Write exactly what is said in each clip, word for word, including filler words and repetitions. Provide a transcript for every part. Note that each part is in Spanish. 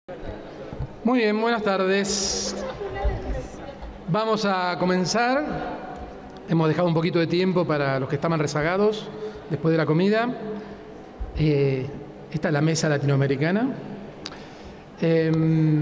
Muy bien, buenas tardes. Vamos a comenzar. Hemos dejado un poquito de tiempo para los que estaban rezagados después de la comida. Eh, esta es la mesa latinoamericana. Eh,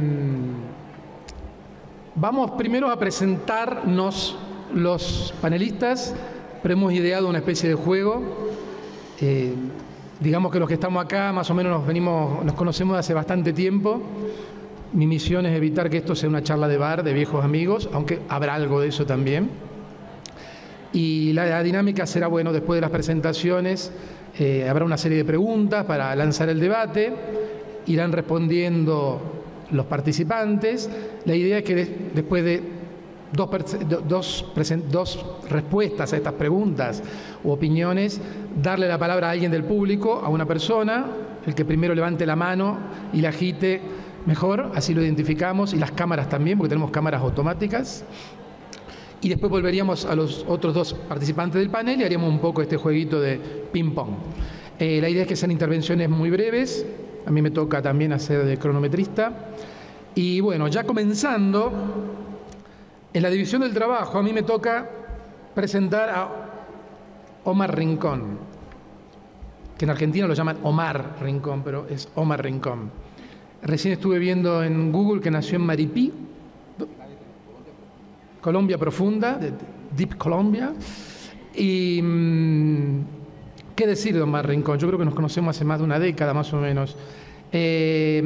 vamos primero a presentarnos los panelistas, pero hemos ideado una especie de juego. Eh, digamos que los que estamos acá más o menos nos venimos, nos conocemos hace bastante tiempo. Mi misión es evitar que esto sea una charla de bar de viejos amigos, aunque habrá algo de eso también. Y la dinámica será, bueno, después de las presentaciones eh, habrá una serie de preguntas para lanzar el debate, irán respondiendo los participantes. La idea es que de, después de dos, dos, dos respuestas a estas preguntas u opiniones, darle la palabra a alguien del público, a una persona, el que primero levante la mano y la agite mejor, así lo identificamos, y las cámaras también, porque tenemos cámaras automáticas. Y después volveríamos a los otros dos participantes del panel y haríamos un poco este jueguito de ping-pong. Eh, la idea es que sean intervenciones muy breves. A mí me toca también hacer de cronometrista. Y bueno, ya comenzando, en la división del trabajo, a mí me toca presentar a Omar Rincón, que en Argentina lo llaman Omar Rincón, pero es Omar Rincón. Recién estuve viendo en Google que nació en Maripí, Colombia profunda, de Deep Colombia. Y mmm, qué decir de Omar Rincón, yo creo que nos conocemos hace más de una década más o menos. Eh,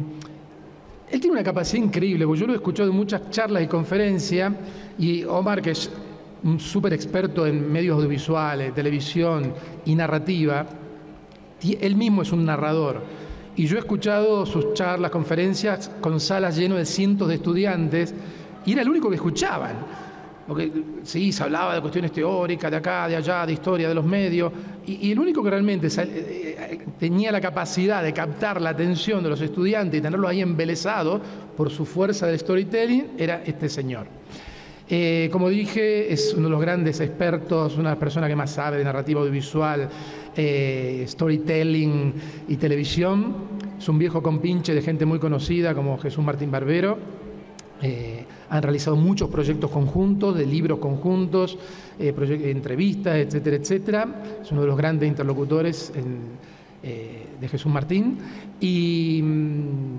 él tiene una capacidad increíble, porque yo lo he escuchado en muchas charlas y conferencias, y Omar, que es un súper experto en medios audiovisuales, televisión y narrativa, él mismo es un narrador. Y yo he escuchado sus charlas, conferencias con salas llenas de cientos de estudiantes, y era el único que escuchaban. Porque sí, se hablaba de cuestiones teóricas, de acá, de allá, de historia, de los medios, y, y el único que realmente sal, eh, tenía la capacidad de captar la atención de los estudiantes y tenerlos ahí embelesados por su fuerza del storytelling era este señor. Eh, como dije, es uno de los grandes expertos, una de las personas que más sabe de narrativa audiovisual, eh, storytelling y televisión. Es un viejo compinche de gente muy conocida como Jesús Martín Barbero. Eh, han realizado muchos proyectos conjuntos, de libros conjuntos, eh, entrevistas, etcétera, etcétera. Es uno de los grandes interlocutores en, eh, de Jesús Martín. Y mmm,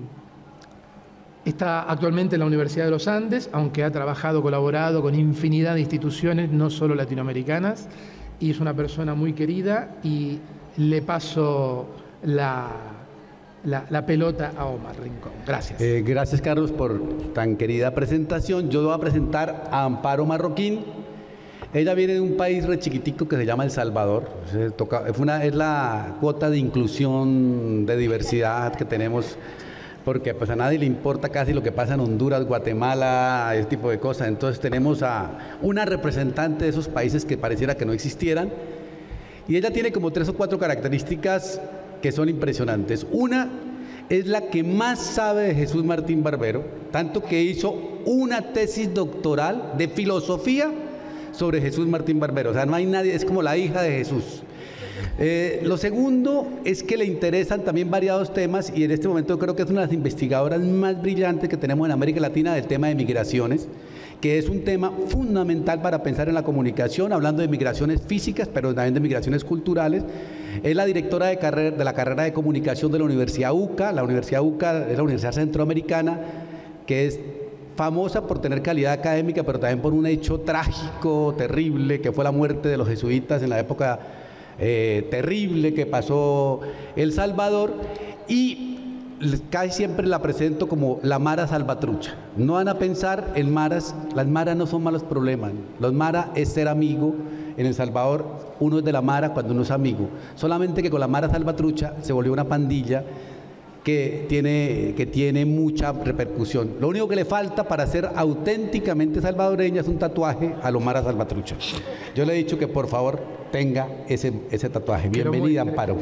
está actualmente en la Universidad de los Andes, aunque ha trabajado, colaborado con infinidad de instituciones, no solo latinoamericanas, y es una persona muy querida, y le paso la, la, la pelota a Omar Rincón. Gracias. Eh, gracias, Carlos, por tan querida presentación. Yo voy a presentar a Amparo Marroquín. Ella viene de un país re chiquitico que se llama El Salvador. Se toca, es, una, es la cuota de inclusión, de diversidad que tenemos, porque pues a nadie le importa casi lo que pasa en Honduras, Guatemala, ese tipo de cosas. Entonces tenemos a una representante de esos países que pareciera que no existieran, y ella tiene como tres o cuatro características que son impresionantes. Una, es la que más sabe de Jesús Martín Barbero, tanto que hizo una tesis doctoral de filosofía sobre Jesús Martín Barbero. O sea, no hay nadie, es como la hija de Jesús. Eh, lo segundo es que le interesan también variados temas, y en este momento creo que es una de las investigadoras más brillantes que tenemos en América Latina del tema de migraciones, que es un tema fundamental para pensar en la comunicación, hablando de migraciones físicas, pero también de migraciones culturales. Es la directora de, carrera, de la carrera de comunicación de la Universidad UCA. La Universidad UCA es la Universidad Centroamericana, que es famosa por tener calidad académica, pero también por un hecho trágico, terrible, que fue la muerte de los jesuitas en la época Eh, terrible que pasó El Salvador, y casi siempre la presento como la Mara Salvatrucha. No van a pensar en maras, las maras no son malos problemas, los maras es ser amigo. En El Salvador uno es de la Mara cuando uno es amigo, solamente que con la Mara Salvatrucha se volvió una pandilla que tiene, que tiene mucha repercusión. Lo único que le falta para ser auténticamente salvadoreña es un tatuaje a lo Mara Salvatrucha. Yo le he dicho que por favor tenga ese, ese tatuaje. Bienvenida, Amparo.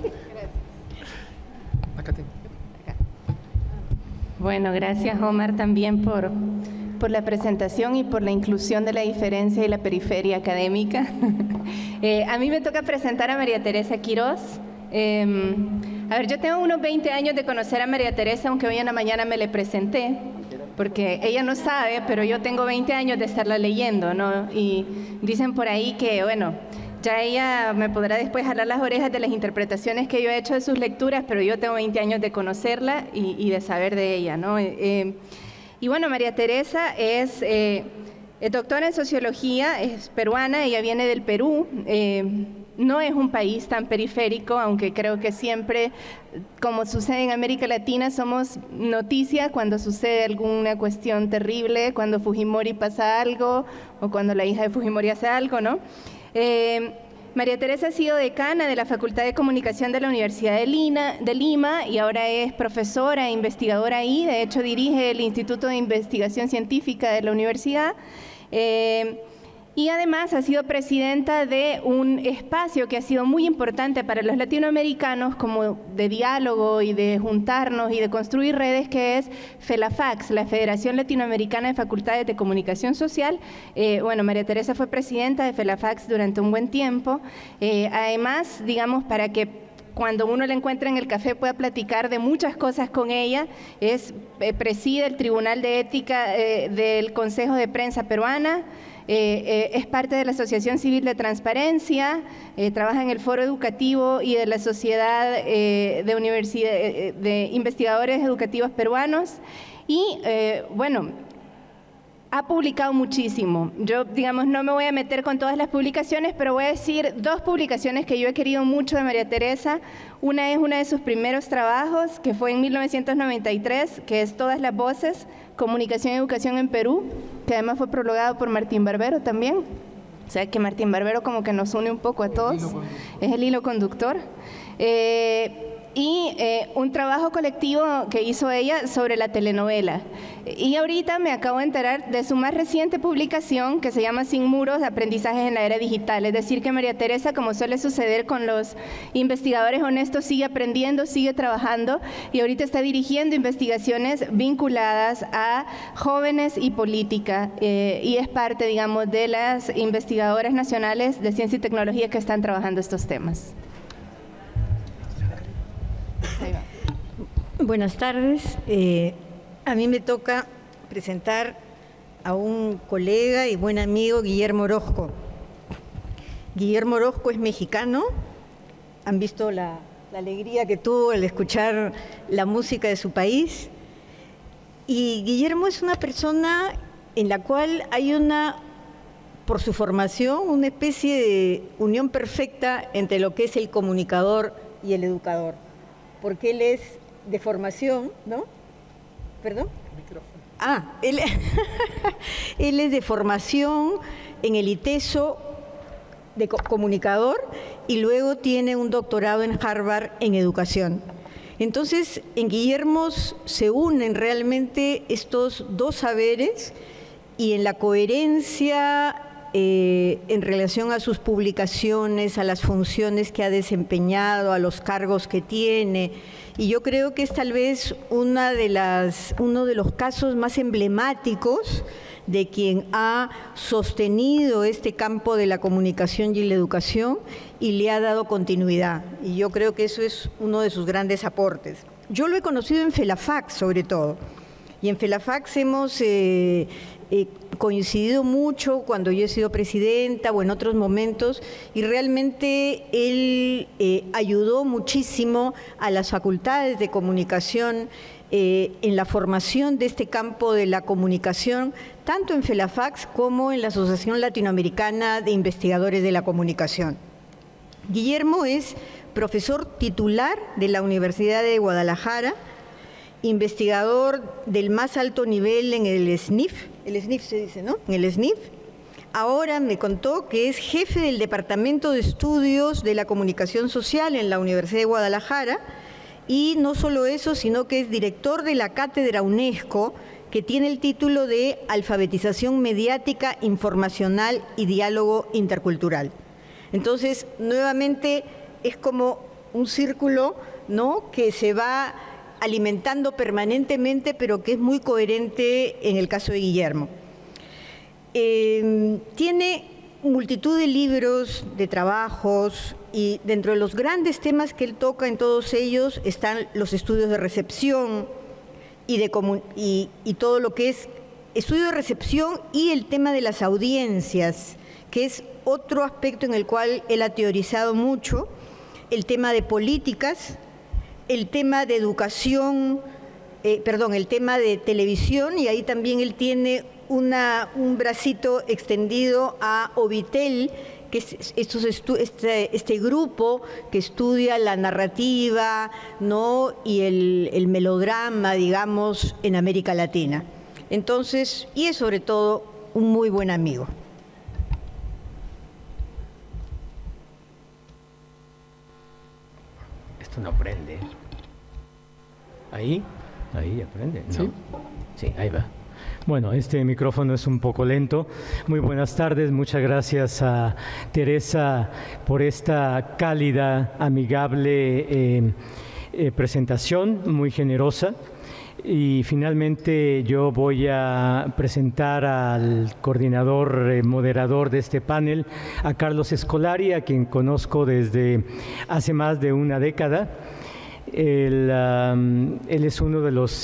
Bueno, gracias, Omar, también por, por la presentación y por la inclusión de la diferencia y la periferia académica. eh, a mí me toca presentar a María Teresa Quirós. Eh, A ver, yo tengo unos veinte años de conocer a María Teresa, aunque hoy en la mañana me le presenté, porque ella no sabe, pero yo tengo veinte años de estarla leyendo, ¿no? Y dicen por ahí que, bueno, ya ella me podrá después jalar las orejas de las interpretaciones que yo he hecho de sus lecturas, pero yo tengo veinte años de conocerla y, y de saber de ella, ¿no? Eh, y bueno, María Teresa es, eh, es doctora en sociología, es peruana, ella viene del Perú. Eh, no es un país tan periférico, aunque creo que siempre, como sucede en América Latina, somos noticia cuando sucede alguna cuestión terrible, cuando Fujimori pasa algo o cuando la hija de Fujimori hace algo, ¿no? Eh, María Teresa ha sido decana de la Facultad de Comunicación de la Universidad de, Lina, de Lima y ahora es profesora e investigadora ahí. De hecho, dirige el Instituto de Investigación Científica de la universidad. Eh, Y además ha sido presidenta de un espacio que ha sido muy importante para los latinoamericanos como de diálogo y de juntarnos y de construir redes, que es FELAFACS, la Federación Latinoamericana de Facultades de Comunicación Social. Eh, bueno, María Teresa fue presidenta de FELAFACS durante un buen tiempo. Eh, además, digamos, para que cuando uno la encuentra en el café pueda platicar de muchas cosas con ella, es eh, preside el Tribunal de Ética eh, del Consejo de Prensa Peruana. Eh, eh, es parte de la Asociación Civil de Transparencia, eh, trabaja en el Foro Educativo y de la Sociedad eh, de, Universidad, eh, de Investigadores Educativos Peruanos y, eh, bueno, ha publicado muchísimo. Yo, digamos, no me voy a meter con todas las publicaciones, pero voy a decir dos publicaciones que yo he querido mucho de María Teresa. Una es uno de sus primeros trabajos, que fue en mil novecientos noventa y tres, que es Todas las Voces, Comunicación y Educación en Perú, que además fue prologado por Martín Barbero también. O sea, que Martín Barbero como que nos une un poco a todos. Es el hilo conductor. Eh, y eh, un trabajo colectivo que hizo ella sobre la telenovela. Y ahorita me acabo de enterar de su más reciente publicación, que se llama Sin Muros, Aprendizajes en la Era Digital. Es decir, que María Teresa, como suele suceder con los investigadores honestos, sigue aprendiendo, sigue trabajando y ahorita está dirigiendo investigaciones vinculadas a jóvenes y política. Eh, y es parte, digamos, de las investigadoras nacionales de ciencia y tecnología que están trabajando estos temas. Buenas tardes. Eh, a mí me toca presentar a un colega y buen amigo, Guillermo Orozco. Guillermo Orozco es mexicano. Han visto la, la alegría que tuvo al escuchar la música de su país. Y Guillermo es una persona en la cual hay una, por su formación, una especie de unión perfecta entre lo que es el comunicador y el educador. Porque él es de formación, ¿no? ¿Perdón? Micrófono. Ah, él, él es de formación en el ITESO de comunicador y luego tiene un doctorado en Harvard en educación. Entonces, en Guillermo se unen realmente estos dos saberes y en la coherencia Eh, en relación a sus publicaciones, a las funciones que ha desempeñado, a los cargos que tiene. Y yo creo que es tal vez una de las, uno de los casos más emblemáticos de quien ha sostenido este campo de la comunicación y la educación y le ha dado continuidad. Y yo creo que eso es uno de sus grandes aportes. Yo lo he conocido en FELAFACS, sobre todo. Y en FELAFACS hemos eh, eh, coincidido mucho cuando yo he sido presidenta o en otros momentos, y realmente él eh, ayudó muchísimo a las facultades de comunicación eh, en la formación de este campo de la comunicación, tanto en FELAFACS como en la Asociación Latinoamericana de Investigadores de la Comunicación. Guillermo es profesor titular de la Universidad de Guadalajara, investigador del más alto nivel en el S N I F, el S N I F se dice, ¿no? En el S N I F. Ahora me contó que es jefe del Departamento de Estudios de la Comunicación Social en la Universidad de Guadalajara, y no solo eso, sino que es director de la Cátedra UNESCO, que tiene el título de Alfabetización Mediática, Informacional y Diálogo Intercultural. Entonces, nuevamente, es como un círculo, ¿no?, que se va alimentando permanentemente, pero que es muy coherente en el caso de Guillermo. Eh, tiene multitud de libros, de trabajos, y dentro de los grandes temas que él toca en todos ellos están los estudios de recepción y, de y, y todo lo que es estudio de recepción y el tema de las audiencias, que es otro aspecto en el cual él ha teorizado mucho, el tema de políticas, el tema de educación, eh, perdón, el tema de televisión, y ahí también él tiene una, un bracito extendido a Ovitel, que es estos este, este grupo que estudia la narrativa, ¿no?, y el, el melodrama, digamos, en América Latina. Entonces, y es sobre todo un muy buen amigo. Esto no prende. ¿Ahí? Ahí aprende. No. ¿Sí? Sí, ahí va. Bueno, este micrófono es un poco lento. Muy buenas tardes, muchas gracias a Teresa por esta cálida, amigable eh, eh, presentación, muy generosa. Y finalmente yo voy a presentar al coordinador, eh, moderador de este panel, a Carlos Escolari, a quien conozco desde hace más de una década. Él, um, él es uno de los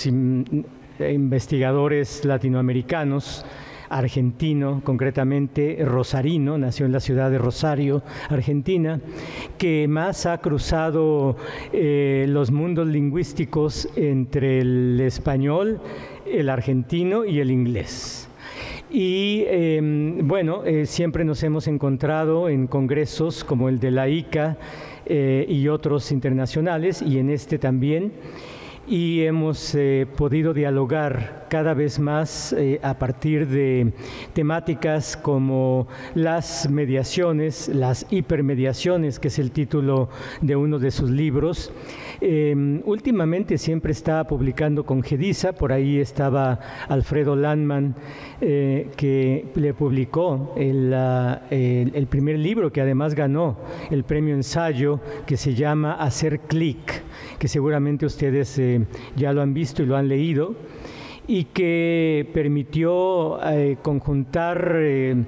investigadores latinoamericanos, argentino, concretamente rosarino, nació en la ciudad de Rosario, Argentina, que más ha cruzado eh, los mundos lingüísticos entre el español, el argentino y el inglés. Y eh, bueno, eh, siempre nos hemos encontrado en congresos como el de la I C A eh, y otros internacionales, y en este también. Y hemos eh, podido dialogar cada vez más eh, a partir de temáticas como las mediaciones, las hipermediaciones, que es el título de uno de sus libros. Eh, últimamente siempre está publicando con GEDISA, por ahí estaba Alfredo Landman, eh, que le publicó el, uh, el, el primer libro, que además ganó el premio ensayo, que se llama Hacer Clic, que seguramente ustedes eh, ya lo han visto y lo han leído, y que permitió eh, conjuntar eh,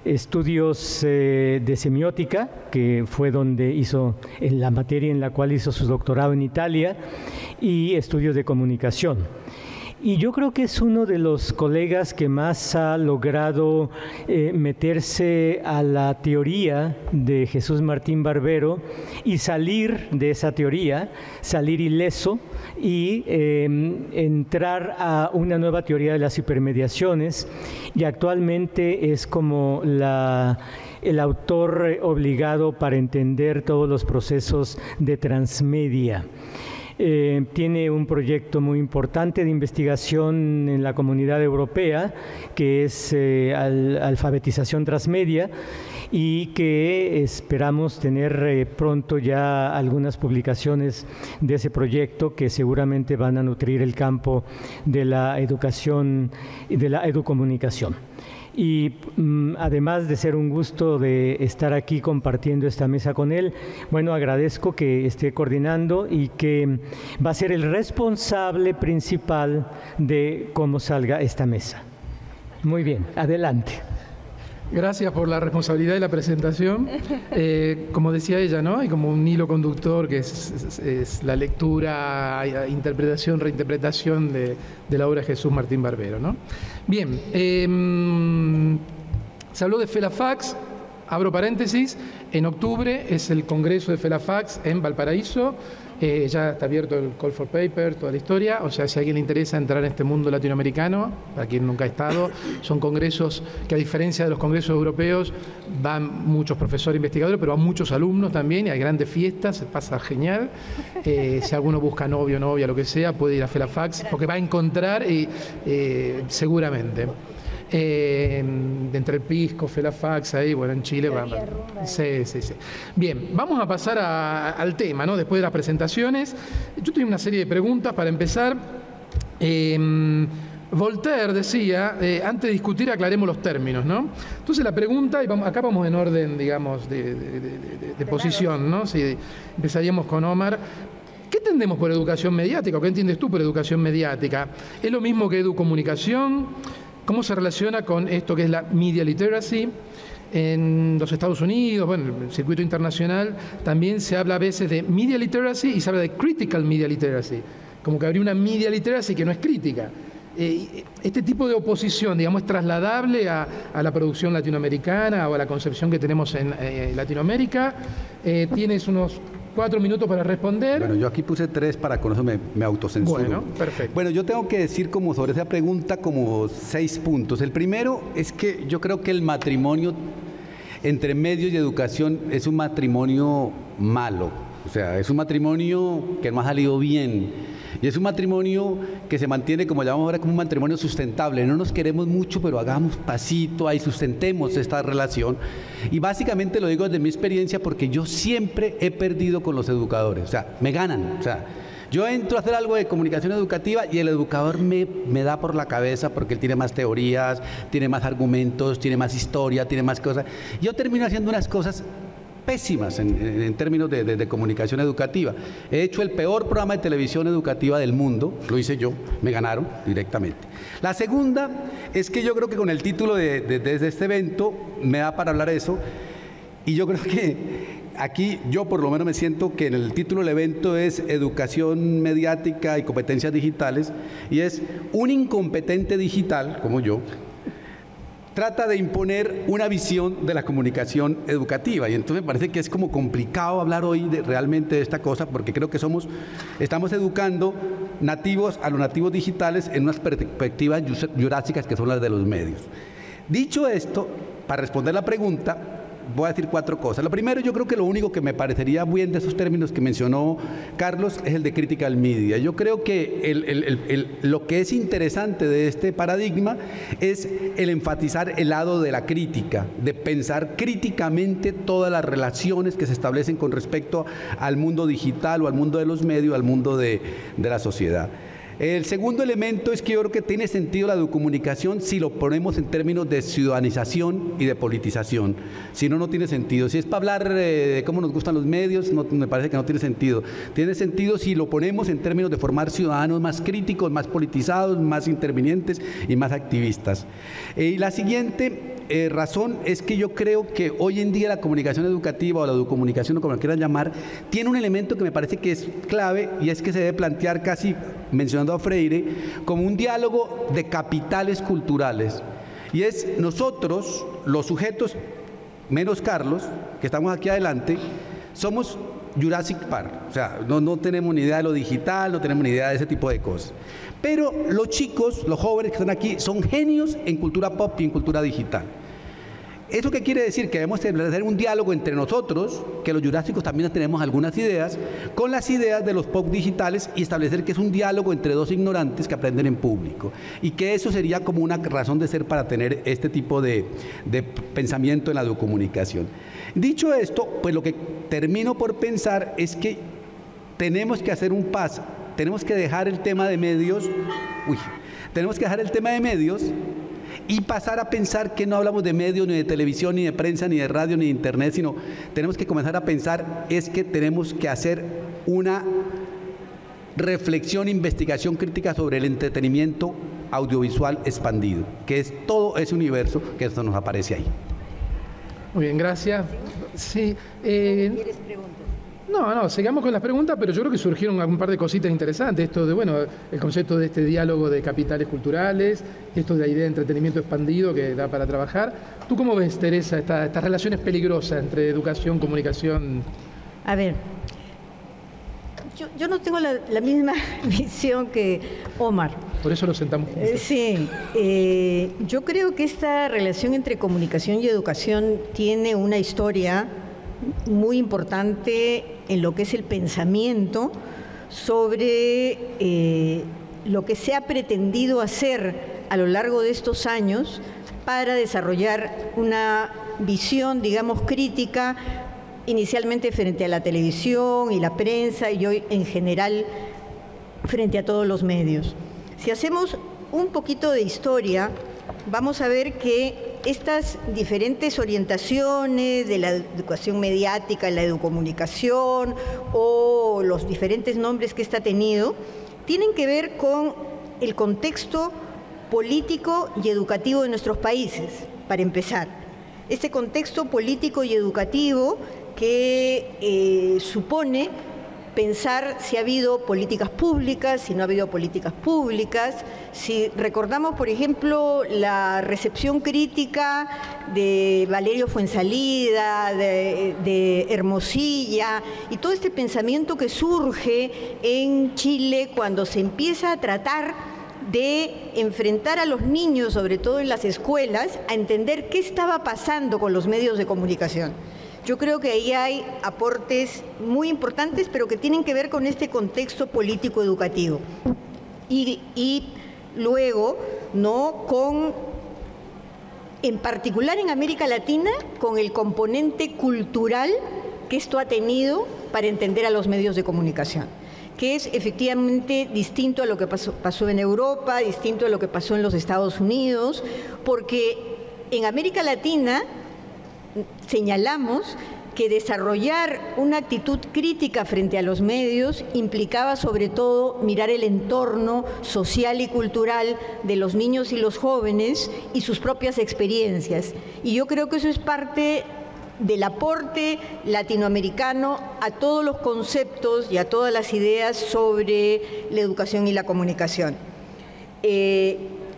estudios eh, de semiótica, que fue donde hizo, en la materia en la cual hizo su doctorado en Italia, y estudios de comunicación. Y yo creo que es uno de los colegas que más ha logrado eh, meterse a la teoría de Jesús Martín Barbero y salir de esa teoría, salir ileso y eh, entrar a una nueva teoría de las hipermediaciones, y actualmente es como la... el autor obligado para entender todos los procesos de transmedia. Eh, tiene un proyecto muy importante de investigación en la Comunidad Europea, que es eh, al, alfabetización transmedia, y que esperamos tener eh, pronto ya algunas publicaciones de ese proyecto, que seguramente van a nutrir el campo de la educación y de la educomunicación. Y mm, además de ser un gusto de estar aquí compartiendo esta mesa con él, bueno, agradezco que esté coordinando y que va a ser el responsable principal de cómo salga esta mesa. Muy bien, adelante. Gracias por la responsabilidad de la presentación. Eh, como decía ella, ¿no?, hay como un hilo conductor que es, es, es la lectura, interpretación, reinterpretación de, de la obra de Jesús Martín Barbero, ¿no? Bien, eh, se habló de FELAFAX, abro paréntesis, en octubre es el Congreso de FELAFAX en Valparaíso. Eh, ya está abierto el Call for Paper, toda la historia, o sea, si a alguien le interesa entrar en este mundo latinoamericano, para quien nunca ha estado, son congresos que, a diferencia de los congresos europeos, van muchos profesores investigadores, pero van muchos alumnos también, y hay grandes fiestas, se pasa genial. Eh, si alguno busca novio, novia, lo que sea, puede ir a FELAFAX, porque va a encontrar eh, eh, seguramente. Eh, entre el Pisco, FELAFAX, ahí, bueno, en Chile va. Sí, sí, sí. Bien, vamos a pasar a, al tema, ¿no? Después de las presentaciones. Yo tengo una serie de preguntas para empezar. Eh, Voltaire decía, eh, antes de discutir aclaremos los términos, ¿no? Entonces la pregunta, y vamos, acá vamos en orden, digamos, de, de, de, de, de posición, ¿no? Si empezaríamos con Omar. ¿Qué entendemos por educación mediática o qué entiendes tú por educación mediática? ¿Es lo mismo que educomunicación? ¿Cómo se relaciona con esto que es la media literacy? En los Estados Unidos, bueno, en el circuito internacional, también se habla a veces de media literacy y se habla de critical media literacy, como que habría una media literacy que no es crítica. Eh, este tipo de oposición, digamos, es trasladable a, a la producción latinoamericana o a la concepción que tenemos en eh, Latinoamérica. Eh, tienes unos cuatro minutos para responder. Bueno, yo aquí puse tres para con eso me, me autocensuro. Bueno, perfecto. Bueno, yo tengo que decir como sobre esa pregunta como seis puntos. El primero es que yo creo que el matrimonio entre medios y educación es un matrimonio malo. O sea, es un matrimonio que no ha salido bien. Y es un matrimonio que se mantiene, como llamamos ahora, como un matrimonio sustentable. No nos queremos mucho, pero hagamos pasito ahí, sustentemos esta relación. Y básicamente lo digo desde mi experiencia porque yo siempre he perdido con los educadores. O sea, me ganan. O sea, yo entro a hacer algo de comunicación educativa y el educador me, me da por la cabeza porque él tiene más teorías, tiene más argumentos, tiene más historia, tiene más cosas. Yo termino haciendo unas cosas pésimas en, en, en términos de, de, de comunicación educativa. He hecho el peor programa de televisión educativa del mundo, lo hice yo, me ganaron directamente. La segunda es que yo creo que con el título de, de, de este evento me da para hablar de eso, y yo creo que aquí yo por lo menos me siento que en el título del evento es Educación Mediática y Competencias Digitales, y es un incompetente digital, como yo, trata de imponer una visión de la comunicación educativa, y entonces me parece que es como complicado hablar hoy de, realmente de esta cosa, porque creo que somos, estamos educando nativos a los nativos digitales en unas perspectivas jurásicas que son las de los medios. Dicho esto, para responder la pregunta, voy a decir cuatro cosas. Lo primero, yo creo que lo único que me parecería bien de esos términos que mencionó Carlos es el de critical media. Yo creo que el, el, el, el, lo que es interesante de este paradigma es el enfatizar el lado de la crítica, de pensar críticamente todas las relaciones que se establecen con respecto al mundo digital o al mundo de los medios, al mundo de, de la sociedad. El segundo elemento es que yo creo que tiene sentido la educomunicación si lo ponemos en términos de ciudadanización y de politización. Si no, no tiene sentido. Si es para hablar eh, de cómo nos gustan los medios, no, me parece que no tiene sentido. Tiene sentido si lo ponemos en términos de formar ciudadanos más críticos, más politizados, más intervinientes y más activistas. Eh, y la siguiente eh, razón es que yo creo que hoy en día la comunicación educativa o la educomunicación, o como lo quieran llamar, tiene un elemento que me parece que es clave, y es que se debe plantear casi, mencionando a Freire, como un diálogo de capitales culturales. Y es nosotros, los sujetos, menos Carlos, que estamos aquí adelante, somos Jurassic Park. O sea, no, no tenemos ni idea de lo digital, no tenemos ni idea de ese tipo de cosas. Pero los chicos, los jóvenes que están aquí, son genios en cultura pop y en cultura digital. ¿Eso qué quiere decir? Que debemos establecer un diálogo entre nosotros, que los jurásicos también tenemos algunas ideas, con las ideas de los pop digitales, y establecer que es un diálogo entre dos ignorantes que aprenden en público. Y que eso sería como una razón de ser para tener este tipo de, de pensamiento en la educomunicación. Dicho esto, pues lo que termino por pensar es que tenemos que hacer un paso, tenemos que dejar el tema de medios, uy, tenemos que dejar el tema de medios y pasar a pensar que no hablamos de medios, ni de televisión, ni de prensa, ni de radio, ni de internet, sino tenemos que comenzar a pensar es que tenemos que hacer una reflexión, investigación crítica sobre el entretenimiento audiovisual expandido, que es todo ese universo que esto nos aparece ahí. Muy bien, gracias. Sí, eh, ¿Quieres preguntas? No, no, sigamos con las preguntas, pero yo creo que surgieron un par de cositas interesantes. Esto de, bueno, el concepto de este diálogo de capitales culturales, esto de la idea de entretenimiento expandido que da para trabajar. ¿Tú cómo ves, Teresa, esta, estas relaciones peligrosas entre educación, comunicación? A ver, yo, yo no tengo la, la misma visión que Omar. Por eso lo sentamos juntos. Eh, sí, eh, yo creo que esta relación entre comunicación y educación tiene una historia muy importante en lo que es el pensamiento sobre eh, lo que se ha pretendido hacer a lo largo de estos años para desarrollar una visión, digamos, crítica, inicialmente frente a la televisión y la prensa, y hoy en general frente a todos los medios. Si hacemos un poquito de historia, vamos a ver que estas diferentes orientaciones de la educación mediática, la educomunicación o los diferentes nombres que esta ha tenido, tienen que ver con el contexto político y educativo de nuestros países, para empezar. este contexto político y educativo que eh, supone pensar si ha habido políticas públicas, si no ha habido políticas públicas. Si recordamos, por ejemplo, la recepción crítica de Valerio Fuenzalida, de, de Hermosilla, y todo este pensamiento que surge en Chile cuando se empieza a tratar de enfrentar a los niños, sobre todo en las escuelas, a entender qué estaba pasando con los medios de comunicación. Yo creo que ahí hay aportes muy importantes, pero que tienen que ver con este contexto político educativo. Y, y luego, ¿no?, con, en particular en América Latina, con el componente cultural que esto ha tenido para entender a los medios de comunicación, que es efectivamente distinto a lo que pasó, pasó en Europa, distinto a lo que pasó en los Estados Unidos, porque en América Latina señalamos que desarrollar una actitud crítica frente a los medios implicaba sobre todo mirar el entorno social y cultural de los niños y los jóvenes y sus propias experiencias. Y yo creo que eso es parte del aporte latinoamericano a todos los conceptos y a todas las ideas sobre la educación y la comunicación. Eh,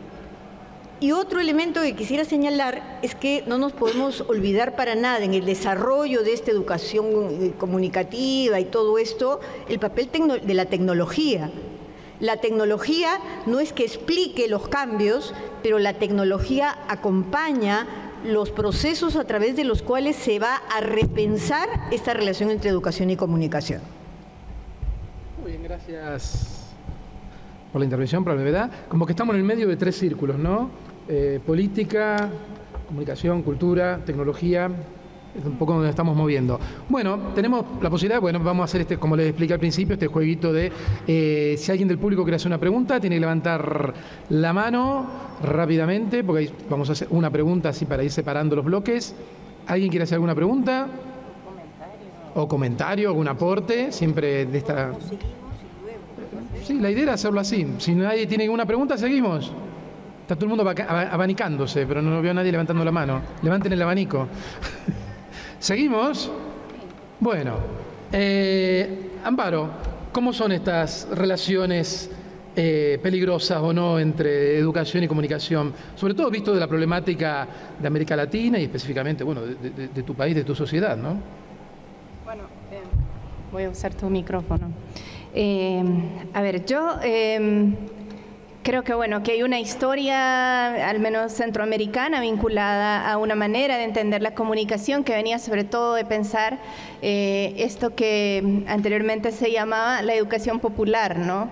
Y otro elemento que quisiera señalar es que no nos podemos olvidar para nada en el desarrollo de esta educación comunicativa y todo esto, el papel de la tecnología. La tecnología no es que explique los cambios, pero la tecnología acompaña los procesos a través de los cuales se va a repensar esta relación entre educación y comunicación. Muy bien, gracias por la intervención, por la brevedad. Como que estamos en el medio de tres círculos, ¿no? Eh, política, comunicación, cultura, tecnología, es un poco donde estamos moviendo. Bueno, tenemos la posibilidad, bueno, vamos a hacer este, como les expliqué al principio, este jueguito de eh, si alguien del público quiere hacer una pregunta, tiene que levantar la mano rápidamente, porque ahí vamos a hacer una pregunta así para ir separando los bloques. ¿Alguien quiere hacer alguna pregunta? O comentario, algún aporte, siempre de esta... Sí, la idea era hacerlo así. Si nadie tiene ninguna pregunta, seguimos. Está todo el mundo abanicándose, pero no veo a nadie levantando la mano. Levanten el abanico. ¿Seguimos? Bueno. Eh, Amparo, ¿cómo son estas relaciones eh, peligrosas o no entre educación y comunicación? Sobre todo visto de la problemática de América Latina y específicamente, bueno, de, de, de tu país, de tu sociedad, ¿no? Bueno, eh, voy a usar tu micrófono. Eh, a ver, yo... Eh, Creo que, bueno, que hay una historia, al menos centroamericana, vinculada a una manera de entender la comunicación que venía sobre todo de pensar eh, esto que anteriormente se llamaba la educación popular, ¿no?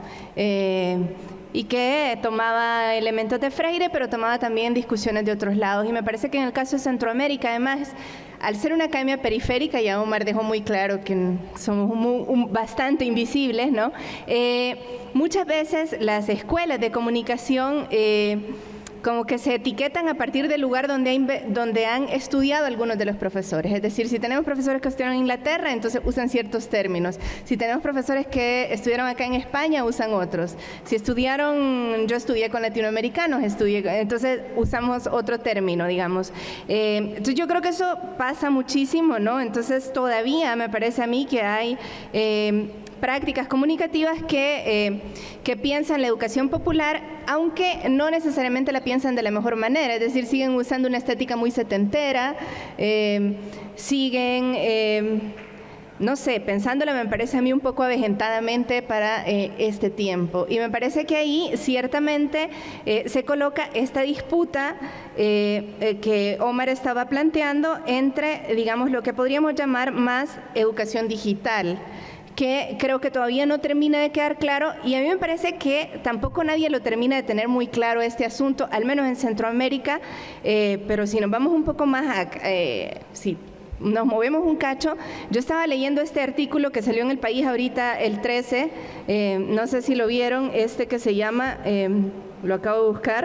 Eh, y que tomaba elementos de Freire, pero tomaba también discusiones de otros lados. Y me parece que en el caso de Centroamérica, además, al ser una academia periférica, ya Omar dejó muy claro que somos muy, un, bastante invisibles, ¿no? Eh, muchas veces las escuelas de comunicación eh, como que se etiquetan a partir del lugar donde, hay, donde han estudiado algunos de los profesores. Es decir, si tenemos profesores que estudiaron en Inglaterra, entonces usan ciertos términos. Si tenemos profesores que estudiaron acá en España, usan otros. Si estudiaron, yo estudié con latinoamericanos, estudié, entonces usamos otro término, digamos. Eh, entonces yo creo que eso pasa muchísimo, ¿no? Entonces todavía me parece a mí que hay... Eh, prácticas comunicativas que, eh, que piensan la educación popular, aunque no necesariamente la piensan de la mejor manera, es decir, siguen usando una estética muy setentera, eh, siguen, eh, no sé, pensándolo me parece a mí un poco avejentadamente para eh, este tiempo. Y me parece que ahí ciertamente eh, se coloca esta disputa eh, eh, que Omar estaba planteando entre, digamos, lo que podríamos llamar más educación digital, que creo que todavía no termina de quedar claro, y a mí me parece que tampoco nadie lo termina de tener muy claro este asunto, al menos en Centroamérica, eh, pero si nos vamos un poco más a... Eh, sí, nos movemos un cacho. Yo estaba leyendo este artículo que salió en El País ahorita el trece, eh, no sé si lo vieron, este que se llama, eh, lo acabo de buscar,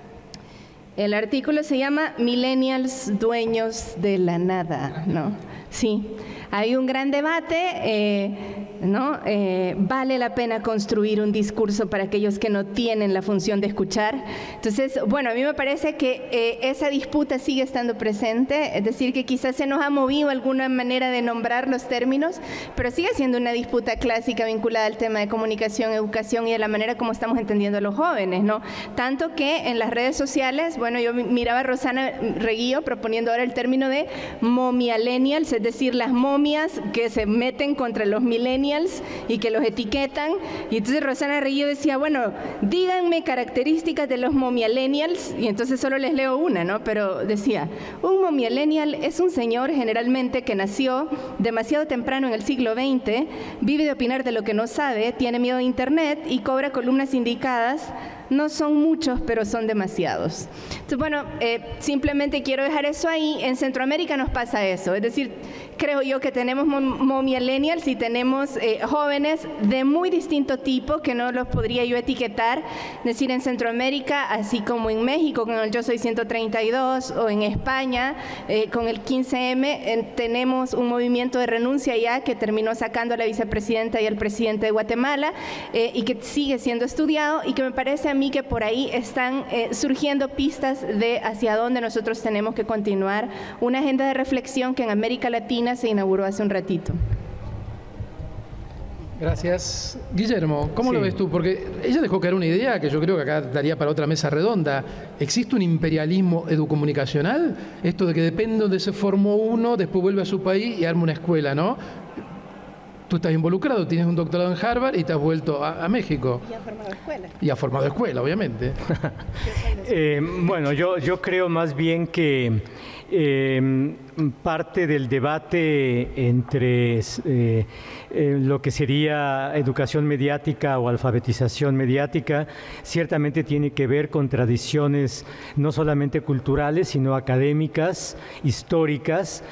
el artículo se llama Millennials dueños de la nada, ¿no? Sí, hay un gran debate, eh, ¿no? Eh, vale la pena construir un discurso para aquellos que no tienen la función de escuchar. Entonces, bueno, a mí me parece que eh, esa disputa sigue estando presente, es decir, que quizás se nos ha movido alguna manera de nombrar los términos, pero sigue siendo una disputa clásica vinculada al tema de comunicación, educación y de la manera como estamos entendiendo a los jóvenes, ¿no? Tanto que en las redes sociales, bueno, yo miraba a Rosana Reguillo proponiendo ahora el término de momialenials, es decir, las momias que se meten contra los millennials y que los etiquetan. Y entonces Rosana Reguillo decía, bueno, díganme características de los momialenials, y entonces solo les leo una, ¿no? Pero decía, un momialenial es un señor generalmente que nació demasiado temprano en el siglo veinte, vive de opinar de lo que no sabe, tiene miedo de internet y cobra columnas indicadas. No son muchos, pero son demasiados. Entonces, bueno, eh, simplemente quiero dejar eso ahí. En Centroamérica nos pasa eso. Es decir, creo yo que tenemos momialenials y tenemos eh, jóvenes de muy distinto tipo que no los podría yo etiquetar. Es decir, en Centroamérica, así como en México con el Yo Soy ciento treinta y dos, o en España eh, con el quince eme, eh, tenemos un movimiento de renuncia ya que terminó sacando a la vicepresidenta y al presidente de Guatemala eh, y que sigue siendo estudiado, y que me parece a mí que por ahí están eh, surgiendo pistas de hacia dónde nosotros tenemos que continuar una agenda de reflexión que en América Latina se inauguró hace un ratito. Gracias. Guillermo, ¿cómo Sí. lo ves tú? Porque ella dejó caer una idea que yo creo que acá daría para otra mesa redonda. ¿Existe un imperialismo educomunicacional? Esto de que depende de donde se formó uno, después vuelve a su país y arma una escuela, ¿no? Tú estás involucrado, tienes un doctorado en Harvard y te has vuelto a, a México. Y ha formado escuela. Y has formado escuela, obviamente. Eh, bueno, yo, yo creo más bien que eh, parte del debate entre eh, eh, lo que sería educación mediática o alfabetización mediática ciertamente tiene que ver con tradiciones no solamente culturales, sino académicas, históricas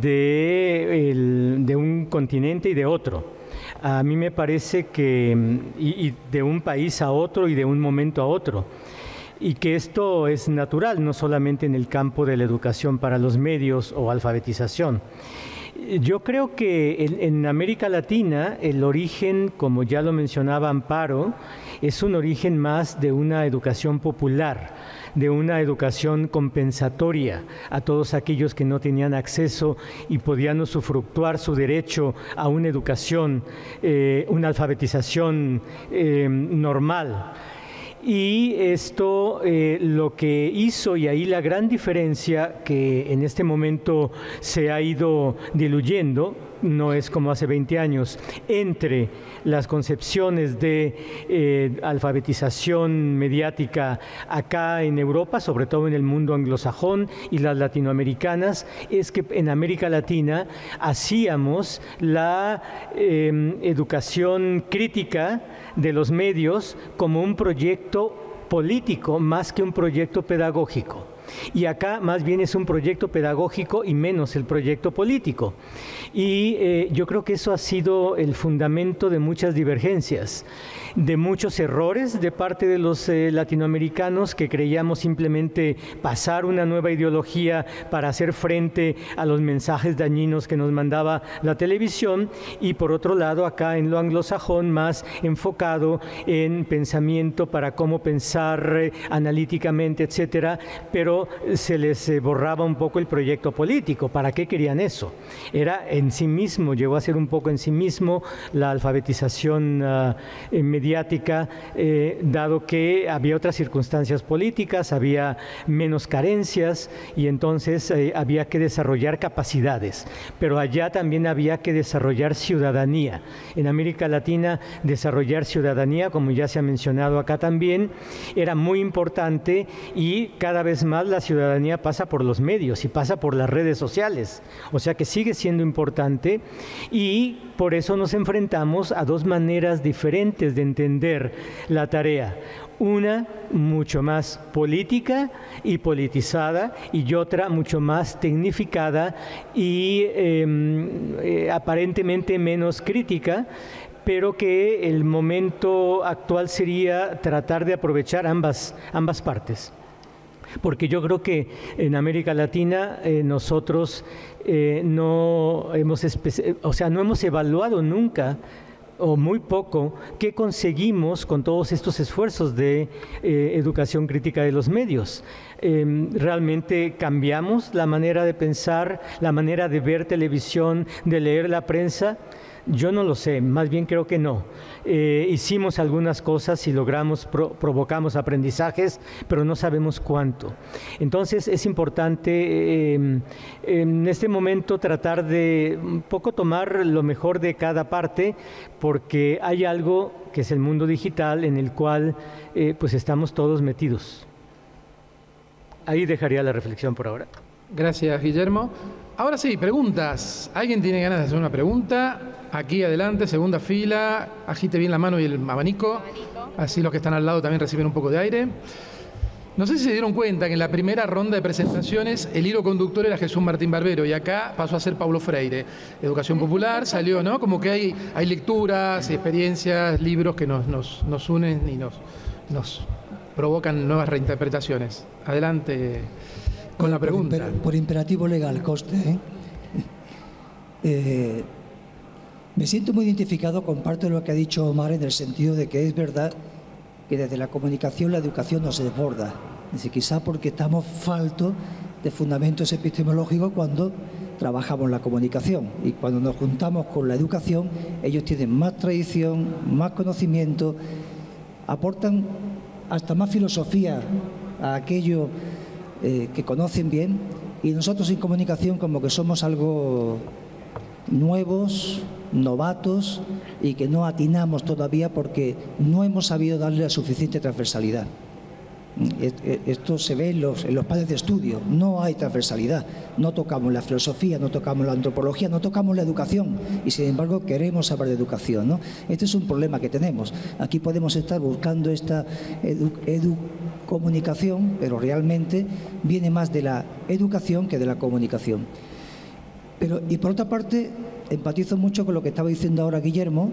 de, el, de un continente y de otro. A mí me parece que, y, y de un país a otro y de un momento a otro, y que esto es natural, no solamente en el campo de la educación para los medios o alfabetización. Yo creo que en, en América Latina el origen, como ya lo mencionaba Amparo, es un origen más de una educación popular, de una educación compensatoria a todos aquellos que no tenían acceso y podían usufructuar su derecho a una educación, eh, una alfabetización eh, normal. Y esto eh, lo que hizo, y ahí la gran diferencia que en este momento se ha ido diluyendo, no es como hace veinte años, entre las concepciones de eh, alfabetización mediática acá en Europa, sobre todo en el mundo anglosajón, y las latinoamericanas, es que en América Latina hacíamos la eh, educación crítica de los medios como un proyecto político más que un proyecto pedagógico. Y acá más bien es un proyecto pedagógico y menos el proyecto político. Y eh, yo creo que eso ha sido el fundamento de muchas divergencias, de muchos errores de parte de los eh, latinoamericanos que creíamos simplemente pasar una nueva ideología para hacer frente a los mensajes dañinos que nos mandaba la televisión, y por otro lado acá en lo anglosajón más enfocado en pensamiento para cómo pensar eh, analíticamente, etcétera, pero se les eh, borraba un poco el proyecto político. ¿Para qué querían eso? Era en sí mismo, llegó a ser un poco en sí mismo la alfabetización uh, mediática, eh, dado que había otras circunstancias políticas, había menos carencias y entonces eh, había que desarrollar capacidades. Pero allá también había que desarrollar ciudadanía. En América Latina, desarrollar ciudadanía, como ya se ha mencionado acá también, era muy importante, y cada vez más la ciudadanía pasa por los medios y pasa por las redes sociales, o sea que sigue siendo importante, y por eso nos enfrentamos a dos maneras diferentes de entender la tarea. Una mucho más política y politizada, y otra mucho más tecnificada y eh, eh, aparentemente menos crítica, pero que el momento actual sería tratar de aprovechar ambas, ambas partes. Porque yo creo que en América Latina eh, nosotros eh, no hemos, o sea, no hemos evaluado nunca o muy poco, qué conseguimos con todos estos esfuerzos de eh, educación crítica de los medios. Eh, ¿Realmente cambiamos la manera de pensar, la manera de ver televisión, de leer la prensa? Yo no lo sé, más bien creo que no. Eh, hicimos algunas cosas y logramos, pro, provocamos aprendizajes, pero no sabemos cuánto. Entonces es importante eh, en este momento tratar de un poco tomar lo mejor de cada parte, porque hay algo que es el mundo digital en el cual eh, pues estamos todos metidos. Ahí dejaría la reflexión por ahora. Gracias, Guillermo. Ahora sí, preguntas. ¿Alguien tiene ganas de hacer una pregunta? Aquí adelante, segunda fila, agite bien la mano y el abanico, abanico. Así los que están al lado también reciben un poco de aire. No sé si se dieron cuenta que en la primera ronda de presentaciones el hilo conductor era Jesús Martín Barbero y acá pasó a ser Paulo Freire. Educación popular salió, ¿no? Como que hay, hay lecturas, experiencias, libros que nos, nos, nos unen y nos, nos provocan nuevas reinterpretaciones. Adelante con la pregunta. Por, imper, por imperativo legal, coste, ¿eh? eh Me siento muy identificado con parte de lo que ha dicho Omar, en el sentido de que es verdad que desde la comunicación la educación nos desborda. Es decir, quizá porque estamos faltos de fundamentos epistemológicos cuando trabajamos la comunicación. Y cuando nos juntamos con la educación, ellos tienen más tradición, más conocimiento, aportan hasta más filosofía a aquello eh, que conocen bien. Y nosotros en comunicación como que somos algo nuevos, novatos y que no atinamos todavía porque no hemos sabido darle la suficiente transversalidad. Esto se ve en los, en los planes de estudio, no hay transversalidad, no tocamos la filosofía, no tocamos la antropología, no tocamos la educación y sin embargo queremos saber de educación, ¿no? Este es un problema que tenemos. Aquí podemos estar buscando esta edu, edu comunicación, pero realmente viene más de la educación que de la comunicación. Pero, y por otra parte, empatizo mucho con lo que estaba diciendo ahora Guillermo,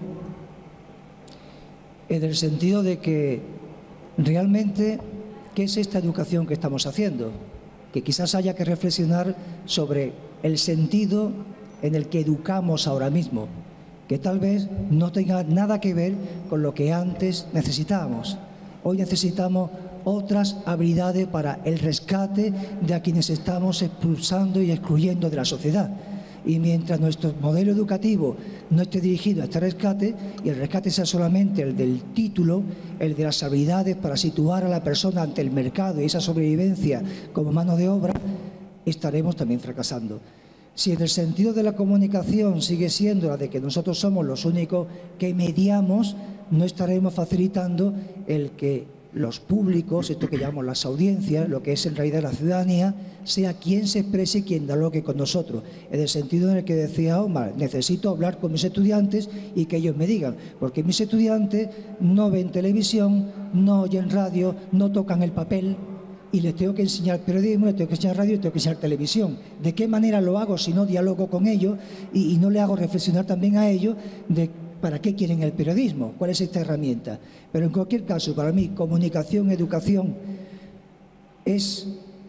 en el sentido de que realmente, ¿qué es esta educación que estamos haciendo? Que quizás haya que reflexionar sobre el sentido en el que educamos ahora mismo, que tal vez no tenga nada que ver con lo que antes necesitábamos. Hoy necesitamos otras habilidades para el rescate de a quienes estamos expulsando y excluyendo de la sociedad. Y mientras nuestro modelo educativo no esté dirigido a este rescate, y el rescate sea solamente el del título, el de las habilidades para situar a la persona ante el mercado y esa sobrevivencia como mano de obra, estaremos también fracasando. Si en el sentido de la comunicación sigue siendo la de que nosotros somos los únicos que mediamos, no estaremos facilitando el que los públicos, esto que llamamos las audiencias, lo que es en realidad la ciudadanía, sea quien se exprese y quien dialogue con nosotros. En el sentido en el que decía Omar, necesito hablar con mis estudiantes y que ellos me digan, porque mis estudiantes no ven televisión, no oyen radio, no tocan el papel y les tengo que enseñar periodismo, les tengo que enseñar radio, les tengo que enseñar televisión. ¿De qué manera lo hago si no dialogo con ellos y, y no le hago reflexionar también a ellos de ¿para qué quieren el periodismo? ¿Cuál es esta herramienta? Pero en cualquier caso, para mí, comunicación, educación, es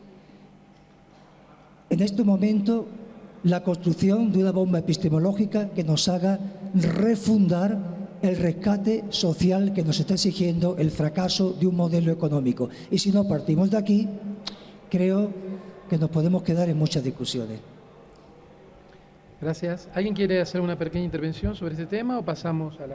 en este momento la construcción de una bomba epistemológica que nos haga refundar el rescate social que nos está exigiendo el fracaso de un modelo económico. Y si no partimos de aquí, creo que nos podemos quedar en muchas discusiones. Gracias. ¿Alguien quiere hacer una pequeña intervención sobre este tema o pasamos a la...?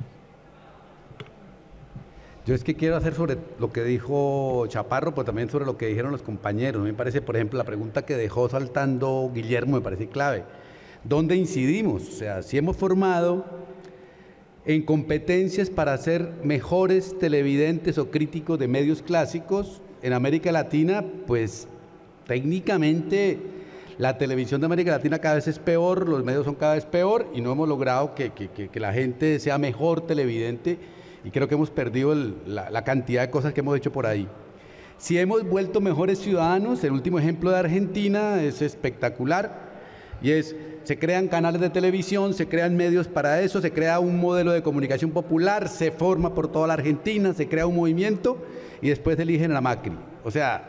Yo es que quiero hacer sobre lo que dijo Chaparro, pero también sobre lo que dijeron los compañeros. Me parece, por ejemplo, la pregunta que dejó saltando Guillermo me parece clave. ¿Dónde incidimos? O sea, si hemos formado en competencias para ser mejores televidentes o críticos de medios clásicos en América Latina, pues técnicamente la televisión de América Latina cada vez es peor, los medios son cada vez peor y no hemos logrado que, que, que, que la gente sea mejor televidente y creo que hemos perdido el, la, la cantidad de cosas que hemos hecho por ahí. Si hemos vuelto mejores ciudadanos, el último ejemplo de Argentina es espectacular y es, se crean canales de televisión, se crean medios para eso, se crea un modelo de comunicación popular, se forma por toda la Argentina, se crea un movimiento y después eligen a Macri. O sea,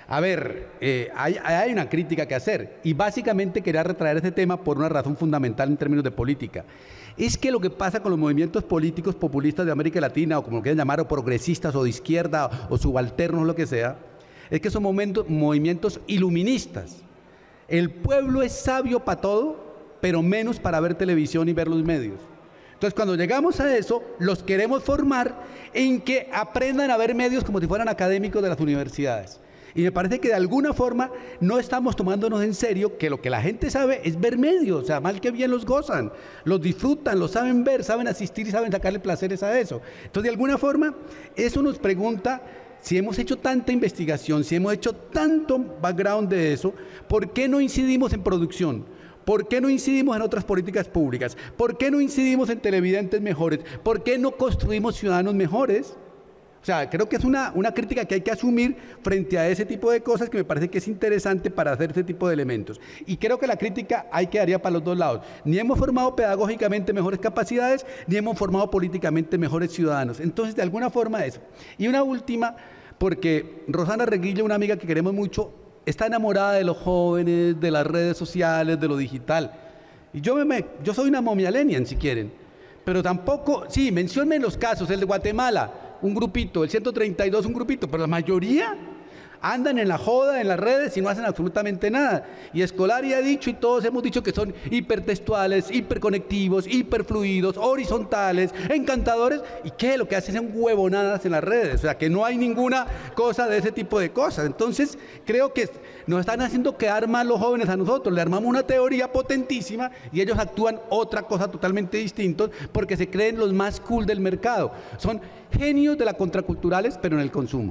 A ver, eh, hay, hay una crítica que hacer y básicamente quería retraer este tema por una razón fundamental en términos de política. Es que lo que pasa con los movimientos políticos populistas de América Latina, o como lo quieran llamar, o progresistas, o de izquierda, o subalternos, lo que sea, es que son momentos, movimientos iluministas. El pueblo es sabio para todo, pero menos para ver televisión y ver los medios. Entonces, cuando llegamos a eso, los queremos formar en que aprendan a ver medios como si fueran académicos de las universidades. Y me parece que de alguna forma no estamos tomándonos en serio que lo que la gente sabe es ver medios, o sea, mal que bien los gozan, los disfrutan, los saben ver, saben asistir y saben sacarle placeres a eso. Entonces, de alguna forma, eso nos pregunta si hemos hecho tanta investigación, si hemos hecho tanto background de eso, ¿por qué no incidimos en producción? ¿Por qué no incidimos en otras políticas públicas? ¿Por qué no incidimos en televidentes mejores? ¿Por qué no construimos ciudadanos mejores? O sea, creo que es una, una crítica que hay que asumir frente a ese tipo de cosas que me parece que es interesante para hacer ese tipo de elementos. Y creo que la crítica hay que daría para los dos lados. Ni hemos formado pedagógicamente mejores capacidades, ni hemos formado políticamente mejores ciudadanos. Entonces, de alguna forma eso. Y una última, porque Rosana Reguillo, una amiga que queremos mucho, está enamorada de los jóvenes, de las redes sociales, de lo digital. Y yo, me, yo soy una momialenian, si quieren. Pero tampoco, sí, menciónme los casos, el de Guatemala, un grupito, el ciento treinta y dos un grupito, pero la mayoría andan en la joda, en las redes y no hacen absolutamente nada. Y Scolari ha dicho y todos hemos dicho que son hipertextuales, hiperconectivos, hiperfluidos, horizontales, encantadores. ¿Y qué? Lo que hacen son huevonadas en las redes. O sea, que no hay ninguna cosa de ese tipo de cosas. Entonces, creo que nos están haciendo quedar mal los jóvenes a nosotros. Le armamos una teoría potentísima y ellos actúan otra cosa totalmente distinta porque se creen los más cool del mercado. Son genios de las contraculturales, pero en el consumo.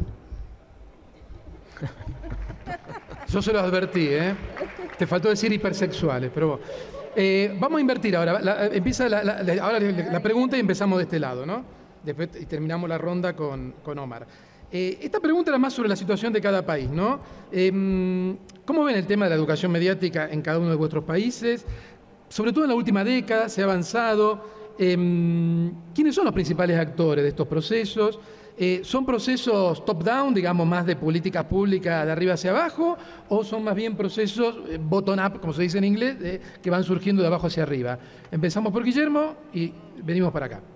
Yo se lo advertí, ¿eh? Te faltó decir hipersexuales, pero eh, vamos a invertir ahora. La, empieza la, la, la, ahora la pregunta y empezamos de este lado, ¿no? Después y terminamos la ronda con, con Omar. Eh, esta pregunta era más sobre la situación de cada país, ¿no? Eh, ¿Cómo ven el tema de la educación mediática en cada uno de vuestros países? Sobre todo en la última década se ha avanzado. Eh, ¿Quiénes son los principales actores de estos procesos? Eh, ¿Son procesos top-down, digamos, más de política pública de arriba hacia abajo, o son más bien procesos eh, bottom-up, como se dice en inglés, eh, que van surgiendo de abajo hacia arriba? Empezamos por Guillermo y venimos para acá.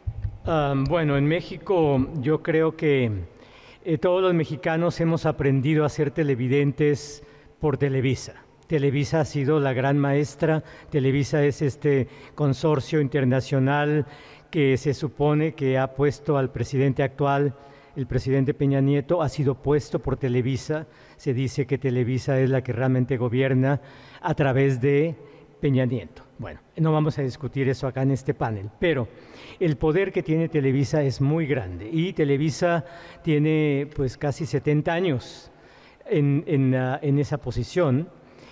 Um, bueno, en México yo creo que eh, todos los mexicanos hemos aprendido a ser televidentes por Televisa. Televisa ha sido la gran maestra. Televisa es este consorcio internacional que se supone que ha puesto al presidente actual, el presidente Peña Nieto, ha sido puesto por Televisa. Se dice que Televisa es la que realmente gobierna a través de Peña Nieto. Bueno, no vamos a discutir eso acá en este panel, pero el poder que tiene Televisa es muy grande y Televisa tiene pues casi setenta años en, en, uh, en esa posición.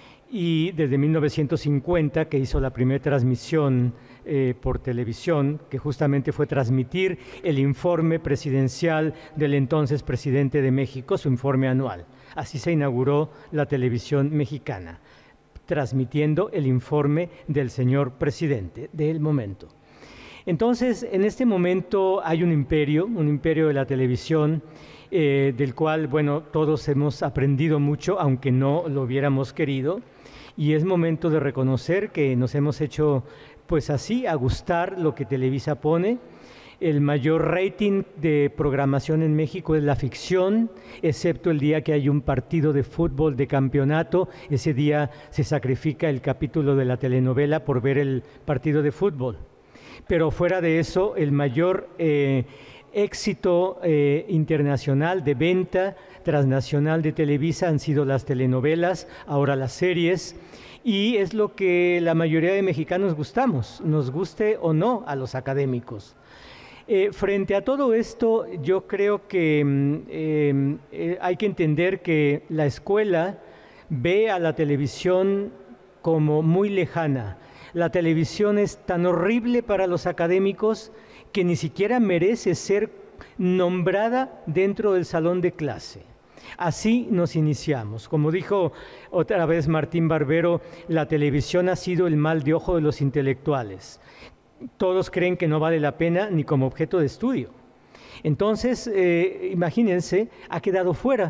Y desde mil novecientos cincuenta, que hizo la primera transmisión eh, por televisión, que justamente fue transmitir el informe presidencial del entonces presidente de México, su informe anual. Así se inauguró la televisión mexicana, transmitiendo el informe del señor presidente del momento. Entonces, en este momento hay un imperio, un imperio de la televisión, eh, del cual, bueno, todos hemos aprendido mucho, aunque no lo hubiéramos querido. Y es momento de reconocer que nos hemos hecho, pues así, a gustar lo que Televisa pone. El mayor rating de programación en México es la ficción, excepto el día que hay un partido de fútbol de campeonato. Ese día se sacrifica el capítulo de la telenovela por ver el partido de fútbol. Pero fuera de eso, el mayor eh, éxito eh, internacional de venta transnacional de Televisa han sido las telenovelas, ahora las series, y es lo que la mayoría de mexicanos gustamos, nos guste o no a los académicos. Eh, frente a todo esto, yo creo que eh, eh, hay que entender que la escuela ve a la televisión como muy lejana. La televisión es tan horrible para los académicos que ni siquiera merece ser nombrada dentro del salón de clase. Así nos iniciamos. Como dijo otra vez Martín Barbero, la televisión ha sido el mal de ojo de los intelectuales. Todos creen que no vale la pena ni como objeto de estudio. Entonces, eh, imagínense, ha quedado fuera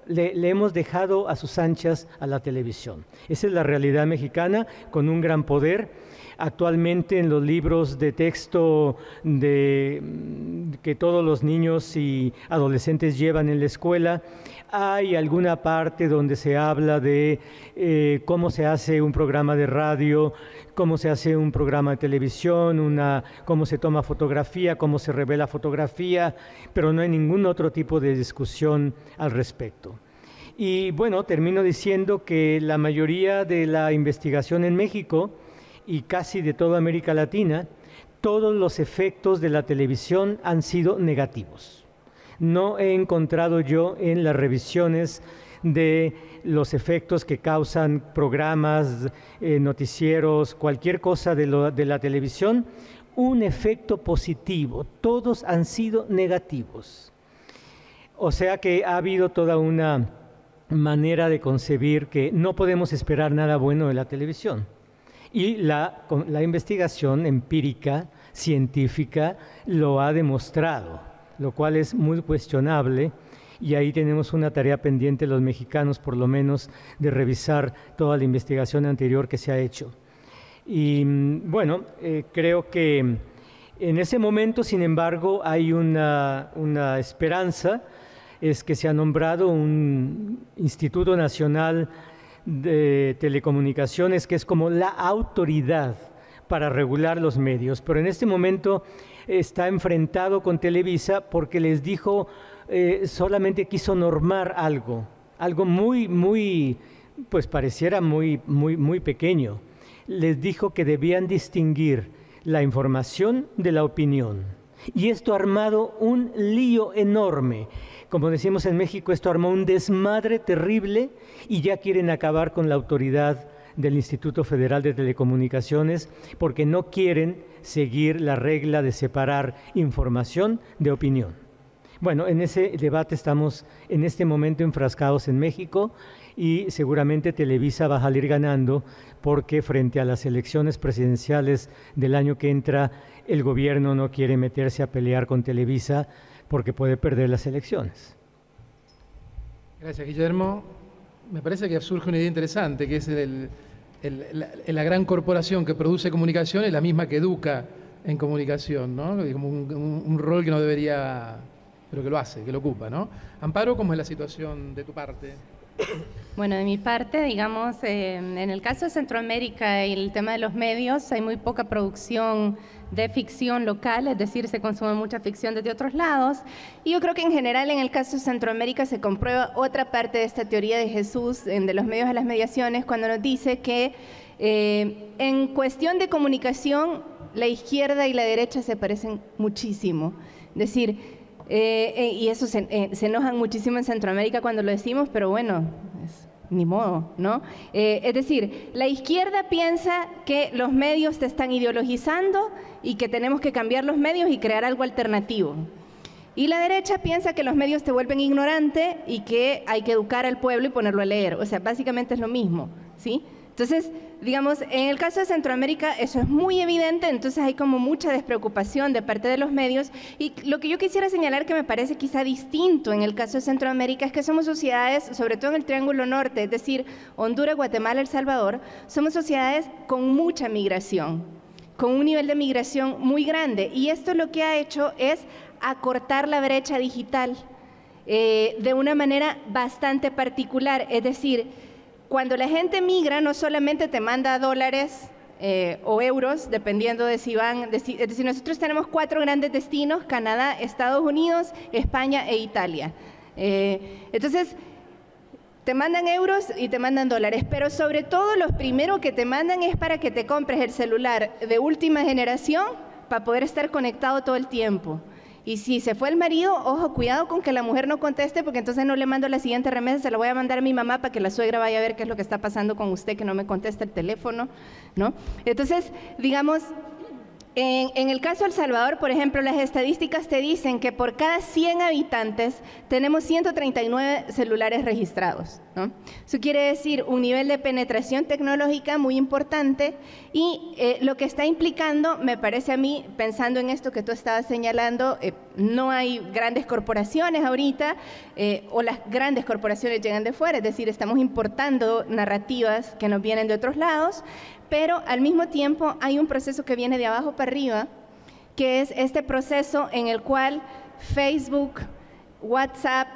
le, le hemos dejado a sus anchas a la televisión. Esa es la realidad mexicana, con un gran poder. Actualmente en los libros de texto de, que todos los niños y adolescentes llevan en la escuela, hay alguna parte donde se habla de eh, cómo se hace un programa de radio, cómo se hace un programa de televisión, una, cómo se toma fotografía, cómo se revela fotografía, pero no hay ningún otro tipo de discusión al respecto. Y bueno, termino diciendo que la mayoría de la investigación en México y casi de toda América Latina, todos los efectos de la televisión han sido negativos. No he encontrado yo en las revisiones de los efectos que causan programas, eh, noticieros, cualquier cosa de, lo, de la televisión, un efecto positivo. Todos han sido negativos. O sea que ha habido toda una manera de concebir que no podemos esperar nada bueno de la televisión. Y la, la investigación empírica, científica, lo ha demostrado, lo cual es muy cuestionable, y ahí tenemos una tarea pendiente los mexicanos, por lo menos, de revisar toda la investigación anterior que se ha hecho. Y bueno, eh, creo que en ese momento, sin embargo, hay una, una esperanza, es que se ha nombrado un Instituto Nacional de Telecomunicaciones, que es como la autoridad para regular los medios, pero en este momento está enfrentado con Televisa porque les dijo, eh, solamente quiso normar algo, algo muy, muy, pues pareciera muy, muy, muy pequeño. Les dijo que debían distinguir la información de la opinión. Y esto ha armado un lío enorme. Como decimos en México, esto armó un desmadre terrible y ya quieren acabar con la autoridad del Instituto Federal de Telecomunicaciones porque no quieren seguir la regla de separar información de opinión. Bueno, en ese debate estamos en este momento enfrascados en México y seguramente Televisa va a salir ganando porque frente a las elecciones presidenciales del año que entra, el gobierno no quiere meterse a pelear con Televisa porque puede perder las elecciones. Gracias, Guillermo. Me parece que surge una idea interesante, que es el, el, la, la gran corporación que produce comunicación es la misma que educa en comunicación, ¿no? Como un, un, un rol que no debería, pero que lo hace, que lo ocupa, ¿no? Amparo, ¿cómo es la situación de tu parte? Bueno, de mi parte, digamos, eh, en el caso de Centroamérica y el tema de los medios, hay muy poca producción de ficción local, es decir, se consume mucha ficción desde otros lados. Y yo creo que en general en el caso de Centroamérica se comprueba otra parte de esta teoría de Jesús, de los medios a las mediaciones, cuando nos dice que eh, en cuestión de comunicación, la izquierda y la derecha se parecen muchísimo. Es decir, Eh, eh, y eso se, eh, se enojan muchísimo en Centroamérica cuando lo decimos, pero bueno, es, ni modo, ¿no? Eh, es decir, la izquierda piensa que los medios te están ideologizando y que tenemos que cambiar los medios y crear algo alternativo. Y la derecha piensa que los medios te vuelven ignorante y que hay que educar al pueblo y ponerlo a leer. O sea, básicamente es lo mismo, ¿sí? Entonces, digamos, en el caso de Centroamérica eso es muy evidente, entonces hay como mucha despreocupación de parte de los medios. Y lo que yo quisiera señalar que me parece quizá distinto en el caso de Centroamérica es que somos sociedades, sobre todo en el Triángulo Norte, es decir, Honduras, Guatemala, El Salvador, somos sociedades con mucha migración, con un nivel de migración muy grande. Y esto lo que ha hecho es acortar la brecha digital eh, de una manera bastante particular, es decir, cuando la gente migra, no solamente te manda dólares eh, o euros, dependiendo de si van, de si, es decir, nosotros tenemos cuatro grandes destinos, Canadá, Estados Unidos, España e Italia. Eh, entonces, te mandan euros y te mandan dólares, pero sobre todo lo primero que te mandan es para que te compres el celular de última generación para poder estar conectado todo el tiempo. Y si se fue el marido, ojo, cuidado con que la mujer no conteste, porque entonces no le mando la siguiente remesa, se la voy a mandar a mi mamá para que la suegra vaya a ver qué es lo que está pasando con usted, que no me contesta el teléfono, ¿no? Entonces, digamos, en, en el caso de El Salvador, por ejemplo, las estadísticas te dicen que por cada cien habitantes tenemos ciento treinta y nueve celulares registrados, ¿no? Eso quiere decir un nivel de penetración tecnológica muy importante y eh, lo que está implicando, me parece a mí, pensando en esto que tú estabas señalando, eh, no hay grandes corporaciones ahorita, eh, o las grandes corporaciones llegan de fuera, es decir, estamos importando narrativas que nos vienen de otros lados, pero al mismo tiempo hay un proceso que viene de abajo para arriba, que es este proceso en el cual Facebook, WhatsApp,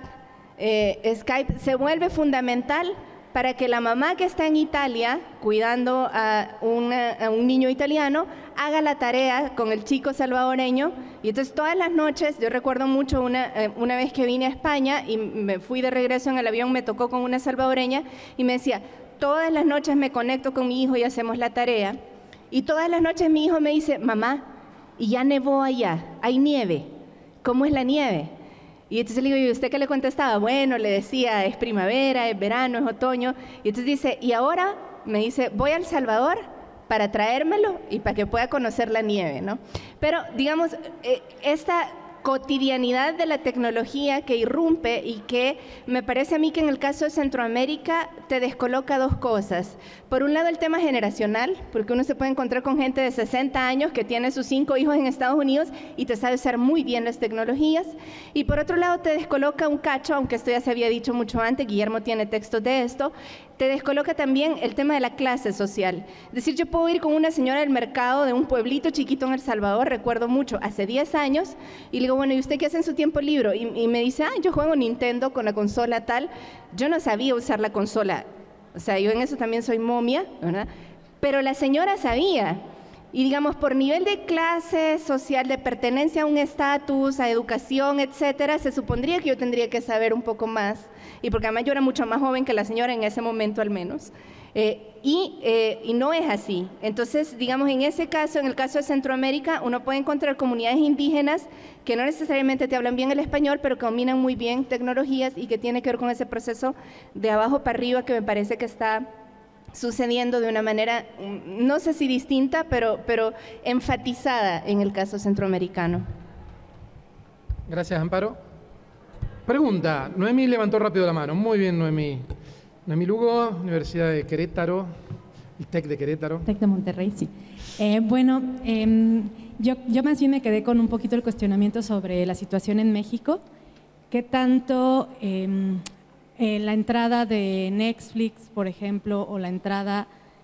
eh, Skype se vuelve fundamental para que la mamá que está en Italia cuidando a, una, a un niño italiano haga la tarea con el chico salvadoreño. Y entonces todas las noches, yo recuerdo mucho una, eh, una vez que vine a España y me fui de regreso en el avión, me tocó con una salvadoreña y me decía, todas las noches me conecto con mi hijo y hacemos la tarea. Y todas las noches mi hijo me dice, mamá, y ya nevó allá, hay nieve, ¿cómo es la nieve? Y entonces le digo, ¿y usted qué le contestaba? Bueno, le decía, es primavera, es verano, es otoño. Y entonces dice, y ahora me dice, voy a El Salvador para traérmelo y para que pueda conocer la nieve, ¿no? Pero, digamos, eh, esta cotidianidad de la tecnología que irrumpe y que me parece a mí que en el caso de Centroamérica te descoloca dos cosas. Por un lado el tema generacional, porque uno se puede encontrar con gente de sesenta años que tiene sus cinco hijos en Estados Unidos y te sabe usar muy bien las tecnologías. Y por otro lado te descoloca un cacho, aunque esto ya se había dicho mucho antes, Guillermo tiene textos de esto, te descoloca también el tema de la clase social. Es decir, yo puedo ir con una señora del mercado de un pueblito chiquito en El Salvador, recuerdo mucho, hace diez años, y le digo, bueno, ¿y usted qué hace en su tiempo libre? Y, y me dice, ah, yo juego Nintendo con la consola tal. Yo no sabía usar la consola, o sea, yo en eso también soy momia, ¿verdad? Pero la señora sabía. Y digamos, por nivel de clase social, de pertenencia a un estatus, a educación, etcétera, se supondría que yo tendría que saber un poco más, y porque además yo era mucho más joven que la señora en ese momento al menos, eh, y, eh, y no es así. Entonces, digamos, en ese caso, en el caso de Centroamérica, uno puede encontrar comunidades indígenas que no necesariamente te hablan bien el español, pero que dominan muy bien tecnologías y que tiene que ver con ese proceso de abajo para arriba que me parece que está sucediendo de una manera, no sé si distinta, pero, pero enfatizada en el caso centroamericano. Gracias, Amparo. Pregunta, Noemí levantó rápido la mano. Muy bien, Noemí. Noemí Lugo, Universidad de Querétaro, el TEC de Querétaro. TEC de Monterrey, sí. Eh, bueno, eh, yo, yo más bien me quedé con un poquito el cuestionamiento sobre la situación en México. ¿Qué tanto eh, eh, la entrada de Netflix, por ejemplo, o la entrada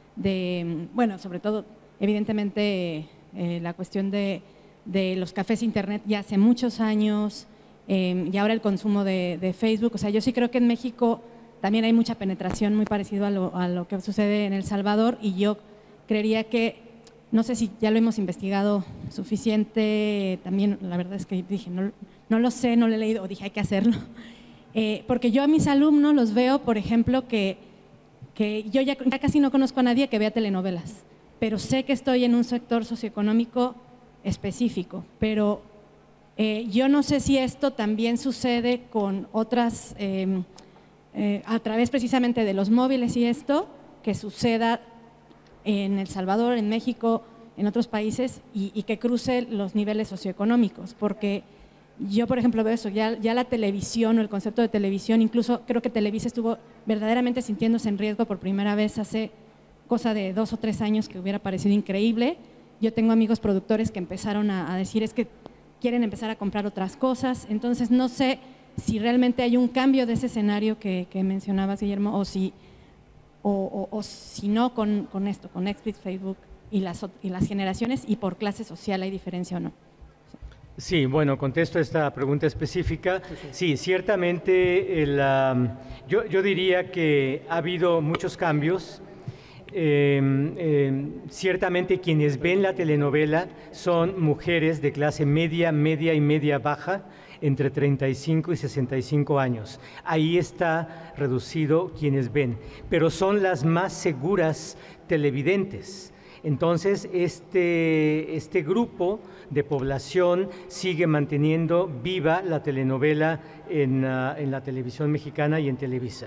de, bueno, sobre todo, evidentemente, eh, la cuestión de, de los cafés internet ya hace muchos años, eh, y ahora el consumo de, de Facebook? O sea, yo sí creo que en México también hay mucha penetración, muy parecido a lo, a lo que sucede en El Salvador, y yo creería que, no sé si ya lo hemos investigado suficiente, también la verdad es que dije, no, no lo sé, no lo he leído, o dije, hay que hacerlo. Eh, porque yo a mis alumnos los veo, por ejemplo, que, que yo ya, ya casi no conozco a nadie que vea telenovelas, pero sé que estoy en un sector socioeconómico específico, pero eh, yo no sé si esto también sucede con otras, eh, eh, a través precisamente de los móviles y esto, que suceda en El Salvador, en México, en otros países, y, y que cruce los niveles socioeconómicos, porque yo, por ejemplo, veo eso, ya, ya la televisión o el concepto de televisión, incluso creo que Televisa estuvo verdaderamente sintiéndose en riesgo por primera vez hace cosa de dos o tres años, que hubiera parecido increíble. Yo tengo amigos productores que empezaron a, a decir es que quieren empezar a comprar otras cosas, entonces no sé si realmente hay un cambio de ese escenario que, que mencionabas, Guillermo, o si, o, o, o si no con, con esto, con Netflix, Facebook y las, y las generaciones, y por clase social hay diferencia o no. Sí, bueno, contesto esta pregunta específica. Sí, ciertamente el, um, yo, yo diría que ha habido muchos cambios. Eh, eh, ciertamente quienes ven la telenovela son mujeres de clase media, media y media baja, entre treinta y cinco y sesenta y cinco años. Ahí está reducido quienes ven, pero son las más seguras televidentes. Entonces, este, este grupo de población sigue manteniendo viva la telenovela en, uh, en la televisión mexicana y en Televisa,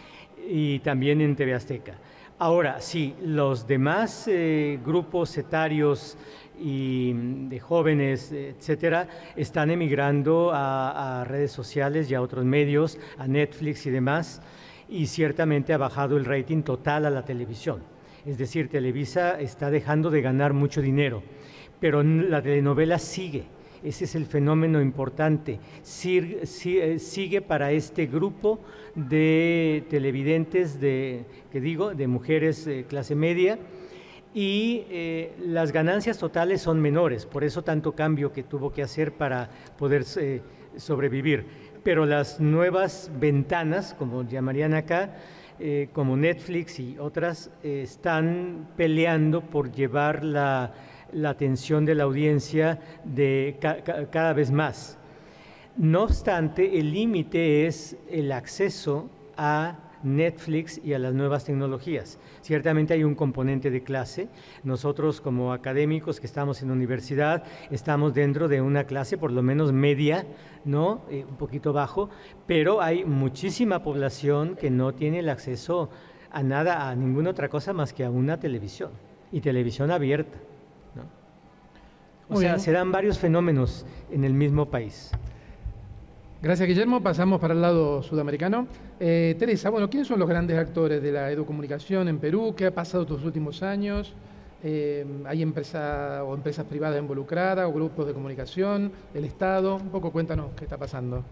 y también en T V Azteca. Ahora, sí, los demás eh, grupos etarios y de jóvenes, etcétera, están emigrando a, a redes sociales y a otros medios, a Netflix y demás, y ciertamente ha bajado el rating total a la televisión. Es decir, Televisa está dejando de ganar mucho dinero, pero la telenovela sigue. Ese es el fenómeno importante. Sigue, sigue para este grupo de televidentes, de, que digo, de mujeres de clase media, y eh, las ganancias totales son menores, por eso tanto cambio que tuvo que hacer para poder eh, sobrevivir. Pero las nuevas ventanas, como llamarían acá, eh, como Netflix y otras, eh, están peleando por llevar la, la atención de la audiencia de ca ca cada vez más. No obstante, el límite es el acceso a Netflix y a las nuevas tecnologías. Ciertamente hay un componente de clase. Nosotros como académicos que estamos en la universidad estamos dentro de una clase por lo menos media, ¿no? Eh, un poquito bajo, pero hay muchísima población que no tiene el acceso a nada, a ninguna otra cosa más que a una televisión, y televisión abierta, ¿no? O Muy sea, bien. se dan varios fenómenos en el mismo país. Gracias, Guillermo. Pasamos para el lado sudamericano. Eh, Teresa, bueno, ¿quiénes son los grandes actores de la educomunicación en Perú? ¿Qué ha pasado estos últimos años? Eh, ¿Hay empresas o empresas privadas involucradas o grupos de comunicación, el Estado? Un poco cuéntanos qué está pasando.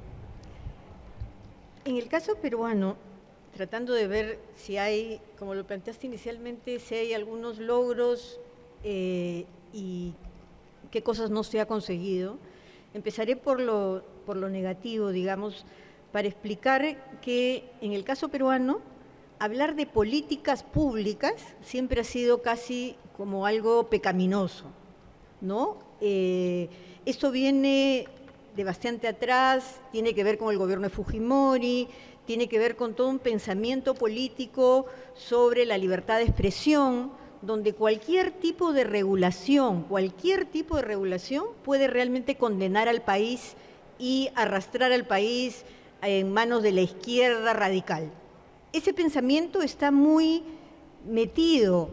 En el caso peruano, tratando de ver si hay, como lo planteaste inicialmente, si hay algunos logros eh, y qué cosas no se ha conseguido, empezaré por lo, por lo negativo, digamos, para explicar que en el caso peruano, hablar de políticas públicas siempre ha sido casi como algo pecaminoso, ¿no? Eh, esto viene de bastante atrás, tiene que ver con el gobierno de Fujimori, tiene que ver con todo un pensamiento político sobre la libertad de expresión, donde cualquier tipo de regulación, cualquier tipo de regulación puede realmente condenar al país y arrastrar al país en manos de la izquierda radical. Ese pensamiento está muy metido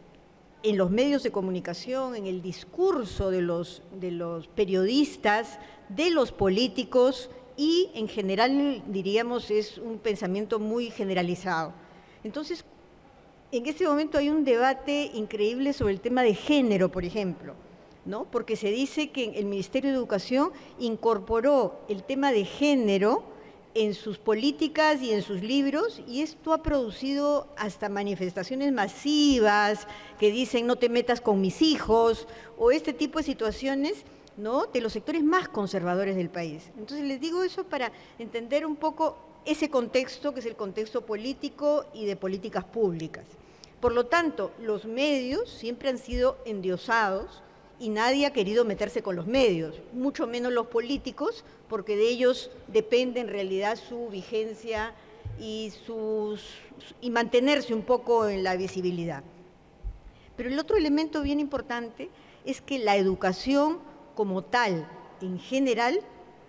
en los medios de comunicación, en el discurso de los, de los periodistas, de los políticos y en general, diríamos, es un pensamiento muy generalizado. Entonces, en este momento hay un debate increíble sobre el tema de género, por ejemplo, ¿no? Porque se dice que el Ministerio de Educación incorporó el tema de género en sus políticas y en sus libros, y esto ha producido hasta manifestaciones masivas que dicen no te metas con mis hijos, o este tipo de situaciones, ¿no?, de los sectores más conservadores del país. Entonces les digo eso para entender un poco ese contexto, que es el contexto político y de políticas públicas. Por lo tanto, los medios siempre han sido endiosados y nadie ha querido meterse con los medios, mucho menos los políticos, porque de ellos depende en realidad su vigencia y, sus, y mantenerse un poco en la visibilidad. Pero el otro elemento bien importante es que la educación como tal, en general,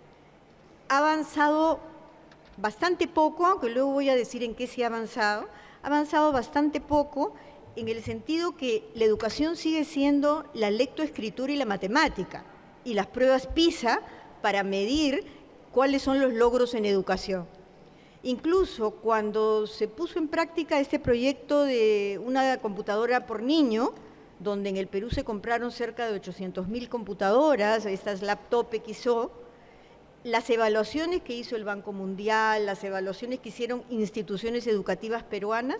ha avanzado bastante poco, aunque luego voy a decir en qué se ha avanzado, ha avanzado bastante poco en el sentido que la educación sigue siendo la lectoescritura y la matemática, y las pruebas PISA para medir cuáles son los logros en educación. Incluso cuando se puso en práctica este proyecto de una computadora por niño, donde en el Perú se compraron cerca de ochocientas mil computadoras, estas laptop X O, las evaluaciones que hizo el Banco Mundial, las evaluaciones que hicieron instituciones educativas peruanas,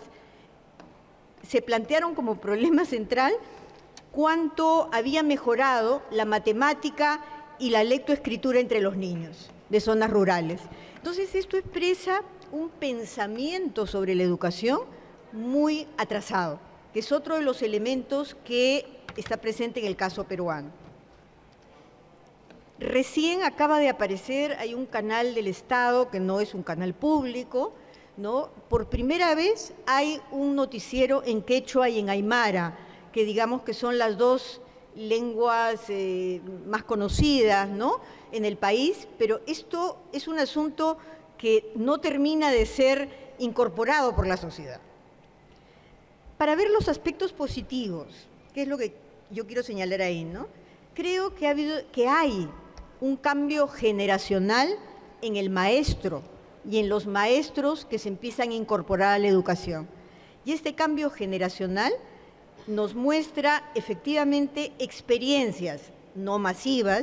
se plantearon como problema central cuánto había mejorado la matemática y la lectoescritura entre los niños de zonas rurales. Entonces, esto expresa un pensamiento sobre la educación muy atrasado, que es otro de los elementos que está presente en el caso peruano. Recién acaba de aparecer, hay un canal del Estado que no es un canal público, ¿no? Por primera vez hay un noticiero en quechua y en aymara, que digamos que son las dos lenguas eh, más conocidas, ¿no?, en el país, pero esto es un asunto que no termina de ser incorporado por la sociedad. Para ver los aspectos positivos, que es lo que yo quiero señalar ahí, ¿no?, creo que, ha habido, que hay un cambio generacional en el maestro y en los maestros que se empiezan a incorporar a la educación. Y este cambio generacional nos muestra efectivamente experiencias no masivas,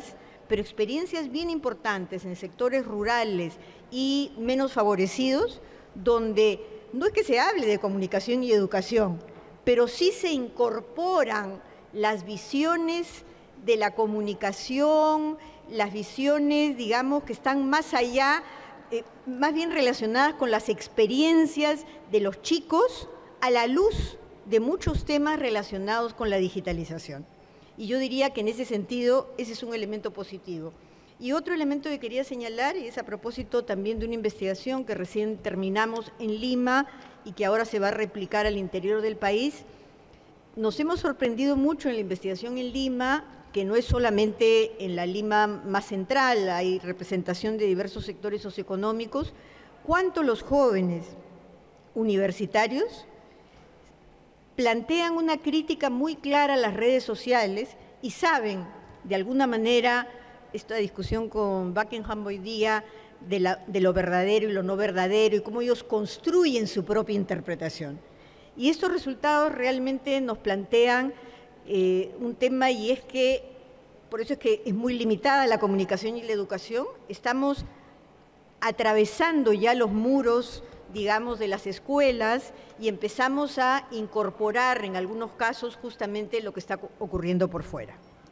pero experiencias bien importantes en sectores rurales y menos favorecidos, donde no es que se hable de comunicación y educación, pero sí se incorporan las visiones de la comunicación, las visiones, digamos, que están más allá, eh, más bien relacionadas con las experiencias de los chicos a la luz de muchos temas relacionados con la digitalización. Y yo diría que en ese sentido, ese es un elemento positivo. Y otro elemento que quería señalar, y es a propósito también de una investigación que recién terminamos en Lima y que ahora se va a replicar al interior del país, nos hemos sorprendido mucho en la investigación en Lima, que no es solamente en la Lima más central, hay representación de diversos sectores socioeconómicos, cuánto los jóvenes universitarios plantean una crítica muy clara a las redes sociales y saben, de alguna manera, esta discusión con Buckingham hoy día, de, la, de lo verdadero y lo no verdadero, y cómo ellos construyen su propia interpretación. Y estos resultados realmente nos plantean eh, un tema, y es que, por eso es que es muy limitada la comunicación y la educación, estamos atravesando ya los muros, digamos, de las escuelas y empezamos a incorporar en algunos casos justamente lo que está ocurriendo por fuera.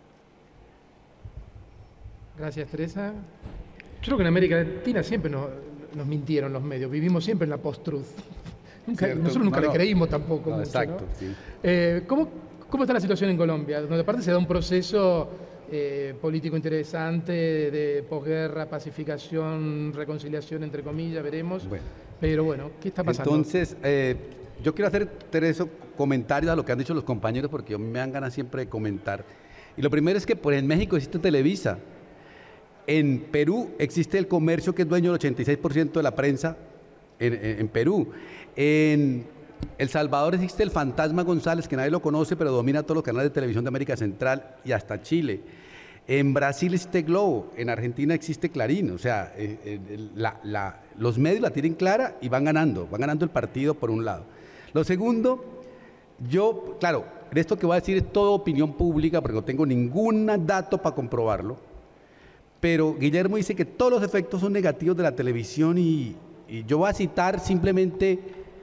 Gracias, Teresa. Yo creo que en América Latina siempre nos, nos mintieron los medios, vivimos siempre en la post-truth. Nunca, nosotros nunca no, le creímos tampoco. No, mucho, exacto, ¿no? Sí. Eh, ¿cómo, ¿Cómo está la situación en Colombia? Donde aparte se da un proceso eh, político interesante de posguerra, pacificación, reconciliación, entre comillas, veremos. Bueno. Pero bueno, ¿qué está pasando? Entonces, eh, yo quiero hacer tres comentarios a lo que han dicho los compañeros, porque me dan ganas siempre de comentar. Y lo primero es que pues, en México existe Televisa. En Perú existe el comercio, que es dueño del ochenta y seis por ciento de la prensa en, en, en Perú. En El Salvador existe el Fantasma González, que nadie lo conoce, pero domina todos los canales de televisión de América Central y hasta Chile. En Brasil existe Globo, en Argentina existe Clarín. O sea, eh, eh, la, la, los medios la tienen clara y van ganando, van ganando el partido por un lado. Lo segundo, yo, claro, esto que voy a decir es toda opinión pública, porque no tengo ningún dato para comprobarlo, pero Guillermo dice que todos los efectos son negativos de la televisión y, y yo voy a citar simplemente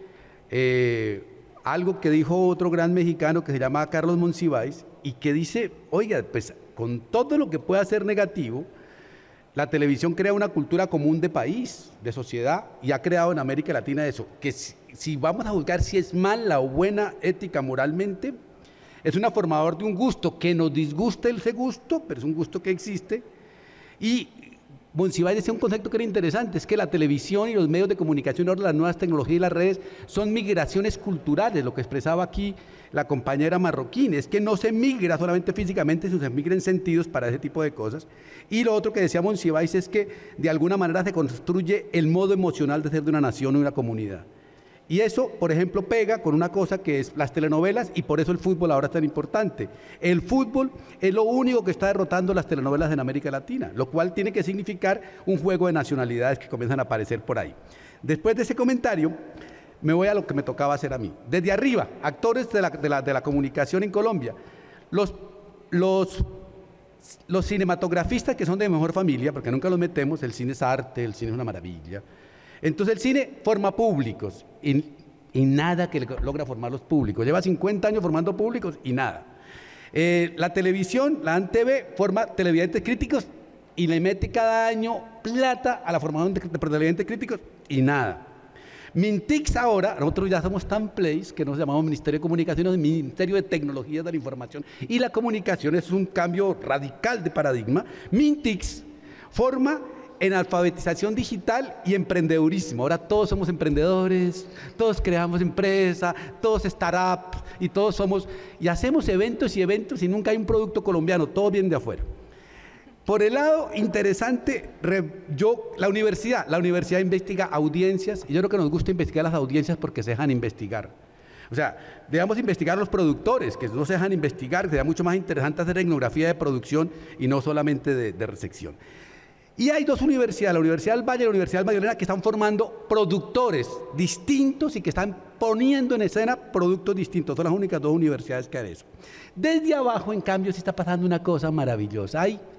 eh, algo que dijo otro gran mexicano que se llama Carlos Monsiváis y que dice, oiga, pues con todo lo que pueda ser negativo, la televisión crea una cultura común de país, de sociedad, y ha creado en América Latina eso, que si, si vamos a juzgar si es mala o buena ética moralmente, es una formador de un gusto que nos disgusta ese gusto, pero es un gusto que existe. Y Monsiváis decía un concepto que era interesante, es que la televisión y los medios de comunicación, ahora las nuevas tecnologías y las redes, son migraciones culturales, lo que expresaba aquí la compañera Marroquín, es que no se migra solamente físicamente, sino se migra en sentidos para ese tipo de cosas. Y lo otro que decía Monsiváis es que de alguna manera se construye el modo emocional de ser de una nación o de una comunidad. Y eso, por ejemplo, pega con una cosa que es las telenovelas, y por eso el fútbol ahora es tan importante. El fútbol es lo único que está derrotando las telenovelas en América Latina, lo cual tiene que significar un juego de nacionalidades que comienzan a aparecer por ahí. Después de ese comentario, me voy a lo que me tocaba hacer a mí. Desde arriba, actores de la, de la, de la comunicación en Colombia, los, los, los cinematografistas que son de mejor familia, porque nunca los metemos, el cine es arte, el cine es una maravilla. Entonces el cine forma públicos y, y nada que logra formar los públicos. Lleva cincuenta años formando públicos y nada. Eh, la televisión, la A N T V, forma televidentes críticos y le mete cada año plata a la formación de, de televidentes críticos y nada. Mintix ahora, nosotros ya somos tan plays que nos llamamos Ministerio de Comunicaciones, Ministerio de Tecnologías de la Información y la Comunicación, es un cambio radical de paradigma. Mintix forma en alfabetización digital y emprendedurismo. Ahora todos somos emprendedores, todos creamos empresa, todos startups y todos somos, y hacemos eventos y eventos y nunca hay un producto colombiano, todo viene de afuera. Por el lado interesante, yo, la universidad, la universidad investiga audiencias y yo creo que nos gusta investigar las audiencias porque se dejan investigar. O sea, debemos investigar los productores, que no se dejan investigar, que sería mucho más interesante hacer etnografía de producción y no solamente de, de recepción. Y hay dos universidades, la Universidad del Valle y la Universidad del Magdalena, que están formando productores distintos y que están poniendo en escena productos distintos. Son las únicas dos universidades que hacen eso. Desde abajo, en cambio, sí está pasando una cosa maravillosa. Hay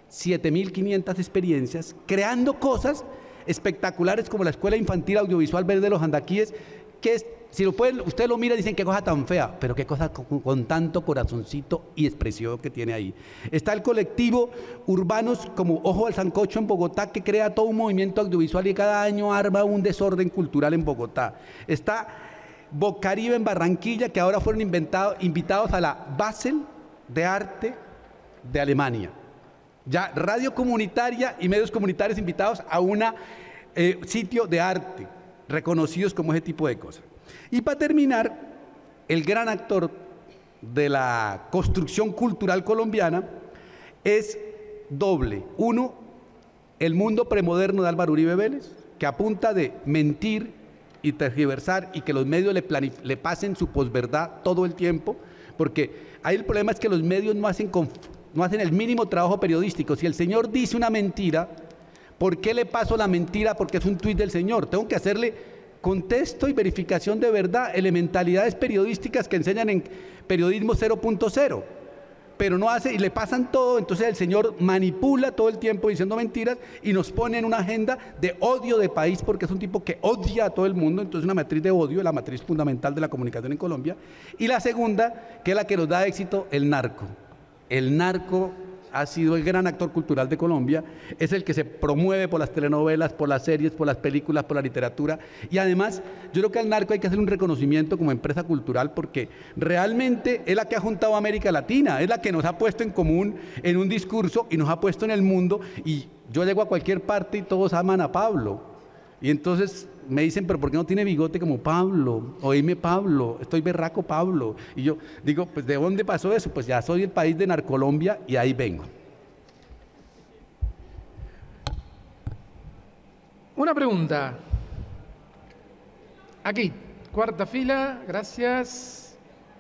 siete mil quinientas experiencias, creando cosas espectaculares como la Escuela Infantil Audiovisual Verde de los Andaquíes, que es, si lo pueden, usted lo mira y dicen qué cosa tan fea, pero qué cosa con, con tanto corazoncito y expresión que tiene ahí. Está el colectivo Urbanos como Ojo al Sancocho en Bogotá, que crea todo un movimiento audiovisual y cada año arma un desorden cultural en Bogotá. Está Bocaribe en Barranquilla, que ahora fueron inventado, invitados a la Basel de Arte de Alemania. Ya radio comunitaria y medios comunitarios invitados a un eh, sitio de arte, reconocidos como ese tipo de cosas. Y para terminar, el gran actor de la construcción cultural colombiana es doble. Uno, el mundo premoderno de Álvaro Uribe Vélez, que apunta de mentir y tergiversar y que los medios le, le pasen su posverdad todo el tiempo, porque ahí el problema es que los medios no hacen, no hacen el mínimo trabajo periodístico. Si el señor dice una mentira, ¿por qué le paso la mentira? Porque es un tuit del señor. Tengo que hacerle contexto y verificación de verdad, elementalidades periodísticas que enseñan en periodismo cero punto cero, pero no hace y le pasan todo. Entonces el señor manipula todo el tiempo diciendo mentiras y nos pone en una agenda de odio de país, porque es un tipo que odia a todo el mundo. Entonces una matriz de odio, la matriz fundamental de la comunicación en Colombia. Y la segunda, que es la que nos da éxito, el narco. El narco ha sido el gran actor cultural de Colombia, es el que se promueve por las telenovelas, por las series, por las películas, por la literatura, y además yo creo que al narco hay que hacer un reconocimiento como empresa cultural, porque realmente es la que ha juntado a América Latina, es la que nos ha puesto en común en un discurso y nos ha puesto en el mundo, y yo llego a cualquier parte y todos aman a Pablo, y entonces me dicen, pero ¿por qué no tiene bigote como Pablo? Oíme Pablo, estoy berraco Pablo. Y yo digo, pues ¿de dónde pasó eso? Pues ya soy el país de Narcolombia y ahí vengo. Una pregunta. Aquí, cuarta fila, gracias.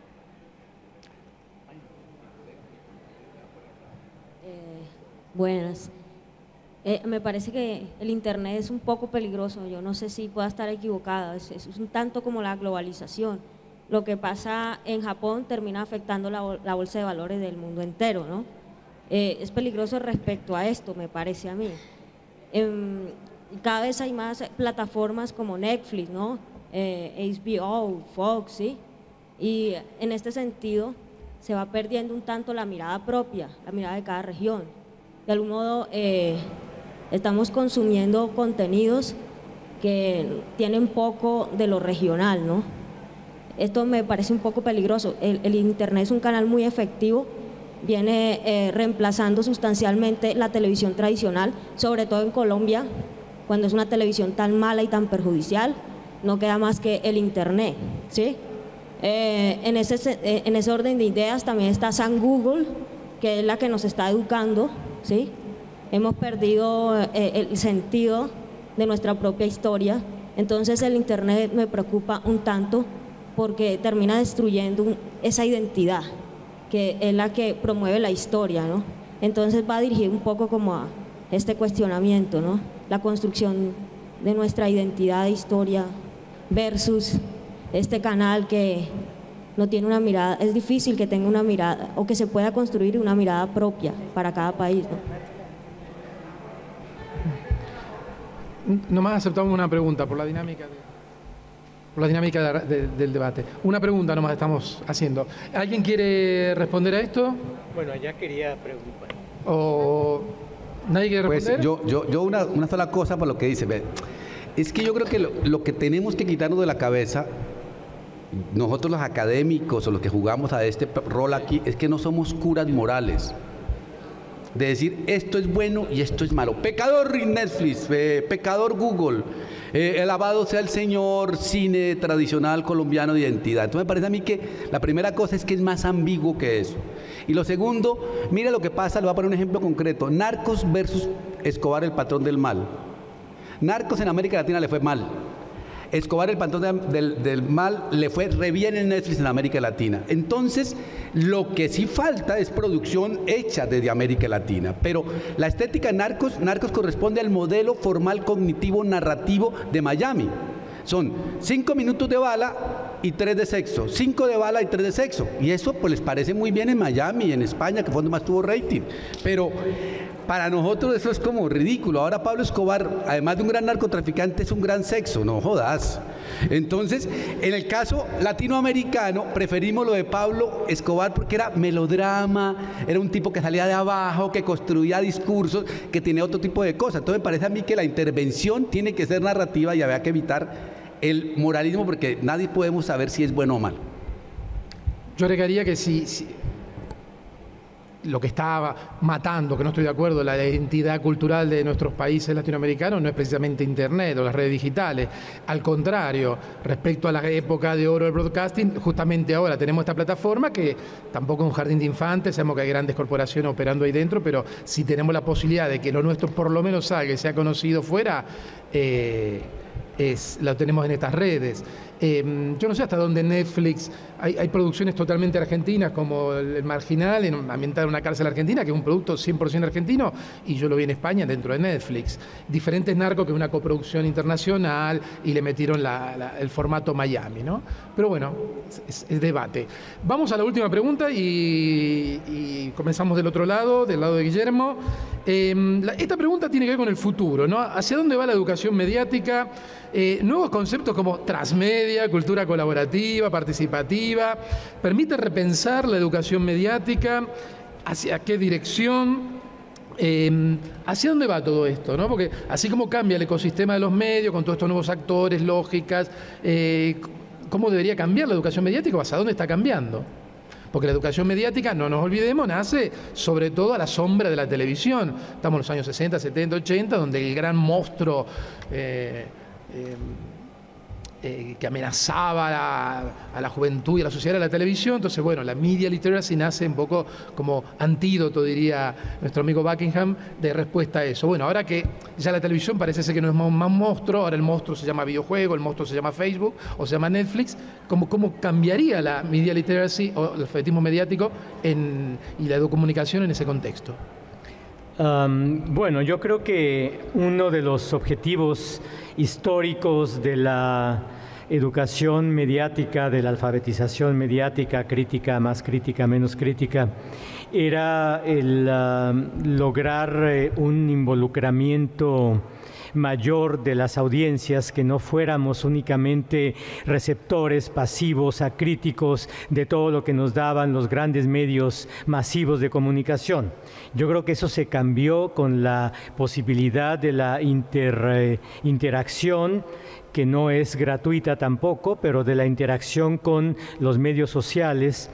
Eh, buenas. Eh, me parece que el Internet es un poco peligroso, yo no sé si pueda estar equivocada, es, es un tanto como la globalización. Lo que pasa en Japón termina afectando la, la bolsa de valores del mundo entero, ¿no? Eh, es peligroso respecto a esto, me parece a mí. Eh, cada vez hay más plataformas como Netflix, ¿no? Eh, H B O, Fox, ¿sí? Y en este sentido se va perdiendo un tanto la mirada propia, la mirada de cada región. De algún modo eh, estamos consumiendo contenidos que tienen poco de lo regional, ¿no? Esto me parece un poco peligroso. El, el Internet es un canal muy efectivo, viene eh, reemplazando sustancialmente la televisión tradicional, sobre todo en Colombia, cuando es una televisión tan mala y tan perjudicial, no queda más que el Internet, ¿sí? Eh, en, ese, en ese orden de ideas también está San Google, que es la que nos está educando, ¿sí? Hemos perdido eh, el sentido de nuestra propia historia, entonces el Internet me preocupa un tanto porque termina destruyendo un, esa identidad que es la que promueve la historia, ¿no? Entonces va a dirigir un poco como a este cuestionamiento, ¿no? La construcción de nuestra identidad de historia versus este canal que no tiene una mirada, es difícil que tenga una mirada o que se pueda construir una mirada propia para cada país, ¿no? Nomás aceptamos una pregunta por la dinámica, de, por la dinámica de, de, del debate. Una pregunta nomás estamos haciendo. ¿Alguien quiere responder a esto? Bueno, ya quería preguntar. ¿O nadie quiere responder? Pues yo, yo, yo una, una sola cosa por lo que dice. Es que yo creo que lo, lo que tenemos que quitarnos de la cabeza, nosotros los académicos o los que jugamos a este rol aquí, es que no somos curas morales. De decir esto es bueno y esto es malo. Pecador Netflix, eh, pecador Google, eh, alabado sea el Señor, cine tradicional colombiano de identidad. Entonces me parece a mí que la primera cosa es que es más ambiguo que eso. Y lo segundo, mire lo que pasa, le voy a poner un ejemplo concreto. Narcos versus Escobar, el patrón del mal. Narcos en América Latina le fue mal. Escobar, el patrón de, del, del mal, le fue re bien en Netflix en América Latina. Entonces, lo que sí falta es producción hecha desde América Latina. Pero la estética Narcos, Narcos corresponde al modelo formal cognitivo narrativo de Miami. Son cinco minutos de bala y tres de sexo, cinco de bala y tres de sexo. Y eso pues les parece muy bien en Miami y en España, que fue donde más tuvo rating. Pero para nosotros eso es como ridículo. Ahora Pablo Escobar, además de un gran narcotraficante, es un gran sexo, no jodas. Entonces, en el caso latinoamericano, preferimos lo de Pablo Escobar porque era melodrama, era un tipo que salía de abajo, que construía discursos, que tenía otro tipo de cosas. Entonces me parece a mí que la intervención tiene que ser narrativa y había que evitar el moralismo porque nadie podemos saber si es bueno o malo. Yo agregaría que si, si lo que está matando, que no estoy de acuerdo, la identidad cultural de nuestros países latinoamericanos no es precisamente Internet o las redes digitales. Al contrario, respecto a la época de oro del broadcasting, justamente ahora tenemos esta plataforma que tampoco es un jardín de infantes, sabemos que hay grandes corporaciones operando ahí dentro, pero si tenemos la posibilidad de que lo nuestro por lo menos salga y sea conocido fuera, eh, es, lo tenemos en estas redes. Eh, yo no sé hasta dónde Netflix, hay, hay producciones totalmente argentinas como El, el Marginal, en, ambientada en una cárcel argentina, que es un producto cien por ciento argentino, y yo lo vi en España dentro de Netflix. Diferentes Narcos, que es una coproducción internacional, y le metieron la, la, el formato Miami, ¿no? Pero bueno, es, es debate. Vamos a la última pregunta y, y comenzamos del otro lado, del lado de Guillermo. Eh, la, esta pregunta tiene que ver con el futuro, ¿no? ¿Hacia dónde va la educación mediática? Eh, nuevos conceptos como transmedia, cultura colaborativa, participativa, permite repensar la educación mediática, hacia qué dirección, eh, hacia dónde va todo esto, ¿no? Porque así como cambia el ecosistema de los medios, con todos estos nuevos actores, lógicas, eh, ¿cómo debería cambiar la educación mediática o hacia dónde está cambiando? Porque la educación mediática, no nos olvidemos, nace sobre todo a la sombra de la televisión. Estamos en los años sesenta, setenta, ochenta, donde el gran monstruo eh, eh, eh, que amenazaba a la, a la juventud y a la sociedad era la televisión. Entonces, bueno, la media literacy nace un poco como antídoto, diría nuestro amigo Buckingham, de respuesta a eso. Bueno, ahora que ya la televisión parece ser que no es más, más monstruo, ahora el monstruo se llama videojuego, el monstruo se llama Facebook o se llama Netflix. ¿Cómo, cómo cambiaría la media literacy o el alfabetismo mediático en, y la comunicación en ese contexto? Um, bueno, yo creo que uno de los objetivos históricos de la educación mediática, de la alfabetización mediática, crítica, más crítica, menos crítica, era el uh, lograr eh, un involucramiento mayor de las audiencias, que no fuéramos únicamente receptores pasivos, acríticos de todo lo que nos daban los grandes medios masivos de comunicación. Yo creo que eso se cambió con la posibilidad de la inter, eh, interacción, que no es gratuita tampoco, pero de la interacción con los medios sociales.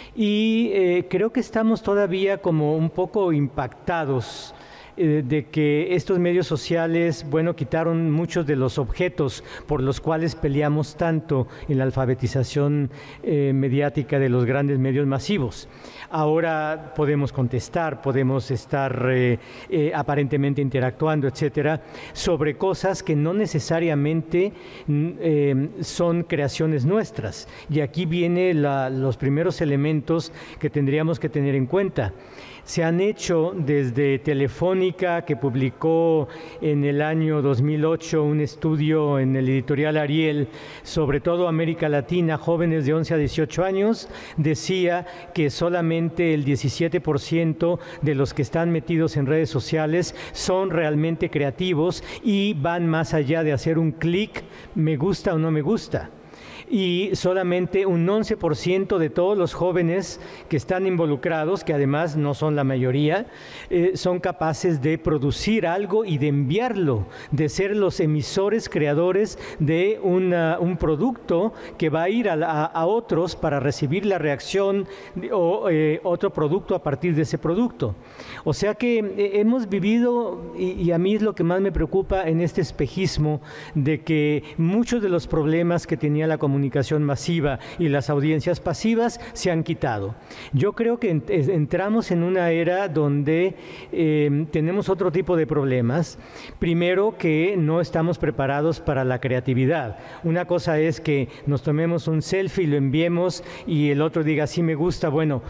Y eh, creo que estamos todavía como un poco impactados de que estos medios sociales, bueno, quitaron muchos de los objetos por los cuales peleamos tanto en la alfabetización eh, mediática de los grandes medios masivos. Ahora podemos contestar, podemos estar eh, eh, aparentemente interactuando, etcétera, sobre cosas que no necesariamente eh, son creaciones nuestras. Y aquí vienen los primeros elementos que tendríamos que tener en cuenta. Se han hecho desde Telefónica, que publicó en el año dos mil ocho un estudio en el editorial Ariel sobre todo América Latina, jóvenes de once a dieciocho años, decía que solamente el diecisiete por ciento de los que están metidos en redes sociales son realmente creativos y van más allá de hacer un clic, me gusta o no me gusta. Y solamente un once por ciento de todos los jóvenes que están involucrados, que además no son la mayoría, eh, son capaces de producir algo y de enviarlo, de ser los emisores, creadores de una, un producto que va a ir a, a, a otros para recibir la reacción o eh, otro producto a partir de ese producto. O sea que eh, hemos vivido, y, y a mí es lo que más me preocupa en este espejismo, de que muchos de los problemas que tenía la comunicación comunicación masiva y las audiencias pasivas se han quitado. Yo creo que entramos en una era donde eh, tenemos otro tipo de problemas. Primero, que no estamos preparados para la creatividad. Una cosa es que nos tomemos un selfie, lo enviemos y el otro diga sí me gusta. Bueno,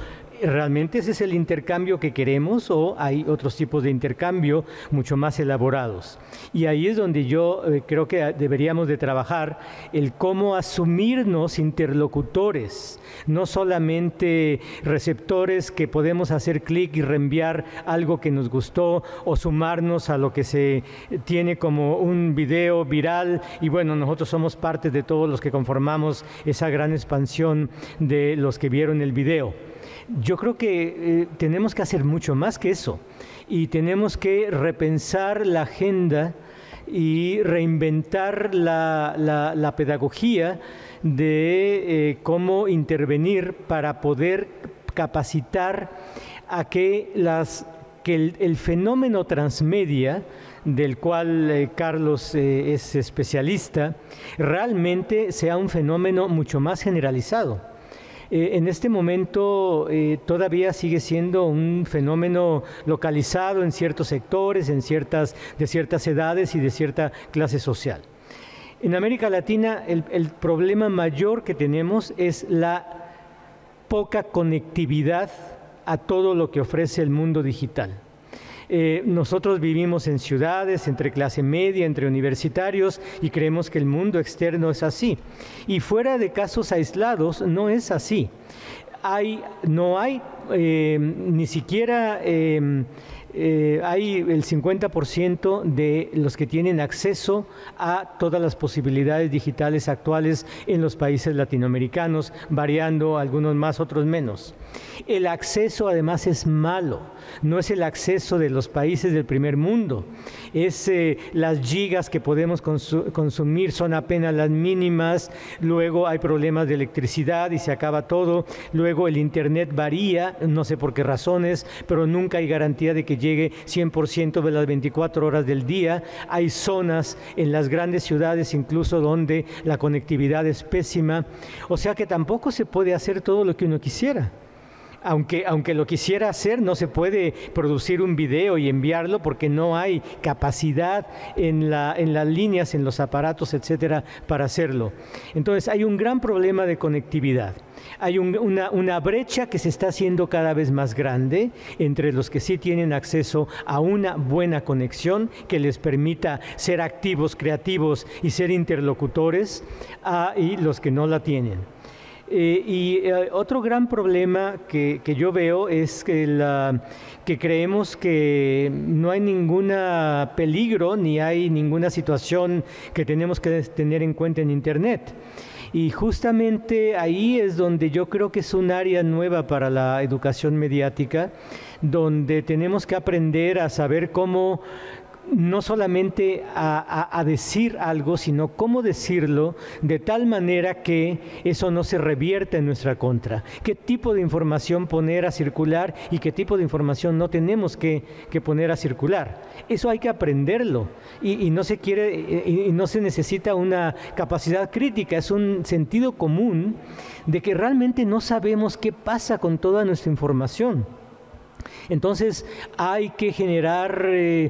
¿realmente ese es el intercambio que queremos o hay otros tipos de intercambio mucho más elaborados? Y ahí es donde yo eh, creo que deberíamos de trabajar el cómo asumirnos interlocutores, no solamente receptores que podemos hacer clic y reenviar algo que nos gustó o sumarnos a lo que se tiene como un video viral y bueno, nosotros somos parte de todos los que conformamos esa gran expansión de los que vieron el video. Yo creo que eh, tenemos que hacer mucho más que eso y tenemos que repensar la agenda y reinventar la, la, la pedagogía de eh, cómo intervenir para poder capacitar a que, las, que el, el fenómeno transmedia del cual eh, Carlos eh, es especialista, realmente sea un fenómeno mucho más generalizado. Eh, en este momento eh, todavía sigue siendo un fenómeno localizado en ciertos sectores, en ciertas, de ciertas edades y de cierta clase social. En América Latina el, el problema mayor que tenemos es la poca conectividad a todo lo que ofrece el mundo digital. Eh, nosotros vivimos en ciudades, entre clase media, entre universitarios y creemos que el mundo externo es así. Y fuera de casos aislados no es así. Hay, no hay eh, ni siquiera... Eh, Eh, hay el cincuenta por ciento de los que tienen acceso a todas las posibilidades digitales actuales en los países latinoamericanos, variando algunos más, otros menos. El acceso además es malo, no es el acceso de los países del primer mundo, es eh, las gigas que podemos consu- consumir son apenas las mínimas, luego hay problemas de electricidad y se acaba todo, luego el internet varía, no sé por qué razones, pero nunca hay garantía de que llegue cien por ciento de las veinticuatro horas del día. Hay zonas en las grandes ciudades incluso donde la conectividad es pésima, o sea que tampoco se puede hacer todo lo que uno quisiera. Aunque, aunque lo quisiera hacer, no se puede producir un video y enviarlo porque no hay capacidad en, la, en las líneas, en los aparatos, etcétera, para hacerlo. Entonces, hay un gran problema de conectividad. Hay un, una, una brecha que se está haciendo cada vez más grande entre los que sí tienen acceso a una buena conexión que les permita ser activos, creativos y ser interlocutores, a, y los que no la tienen. Eh, y eh, otro gran problema que, que yo veo es que, la, que creemos que no hay ningún peligro ni hay ninguna situación que tenemos que tener en cuenta en Internet. Y justamente ahí es donde yo creo que es un área nueva para la educación mediática, donde tenemos que aprender a saber cómo no solamente a, a, a decir algo, sino cómo decirlo de tal manera que eso no se revierta en nuestra contra. ¿Qué tipo de información poner a circular y qué tipo de información no tenemos que, que poner a circular? Eso hay que aprenderlo y, y no se quiere y, y no se necesita una capacidad crítica, es un sentido común de que realmente no sabemos qué pasa con toda nuestra información. Entonces hay que generar eh,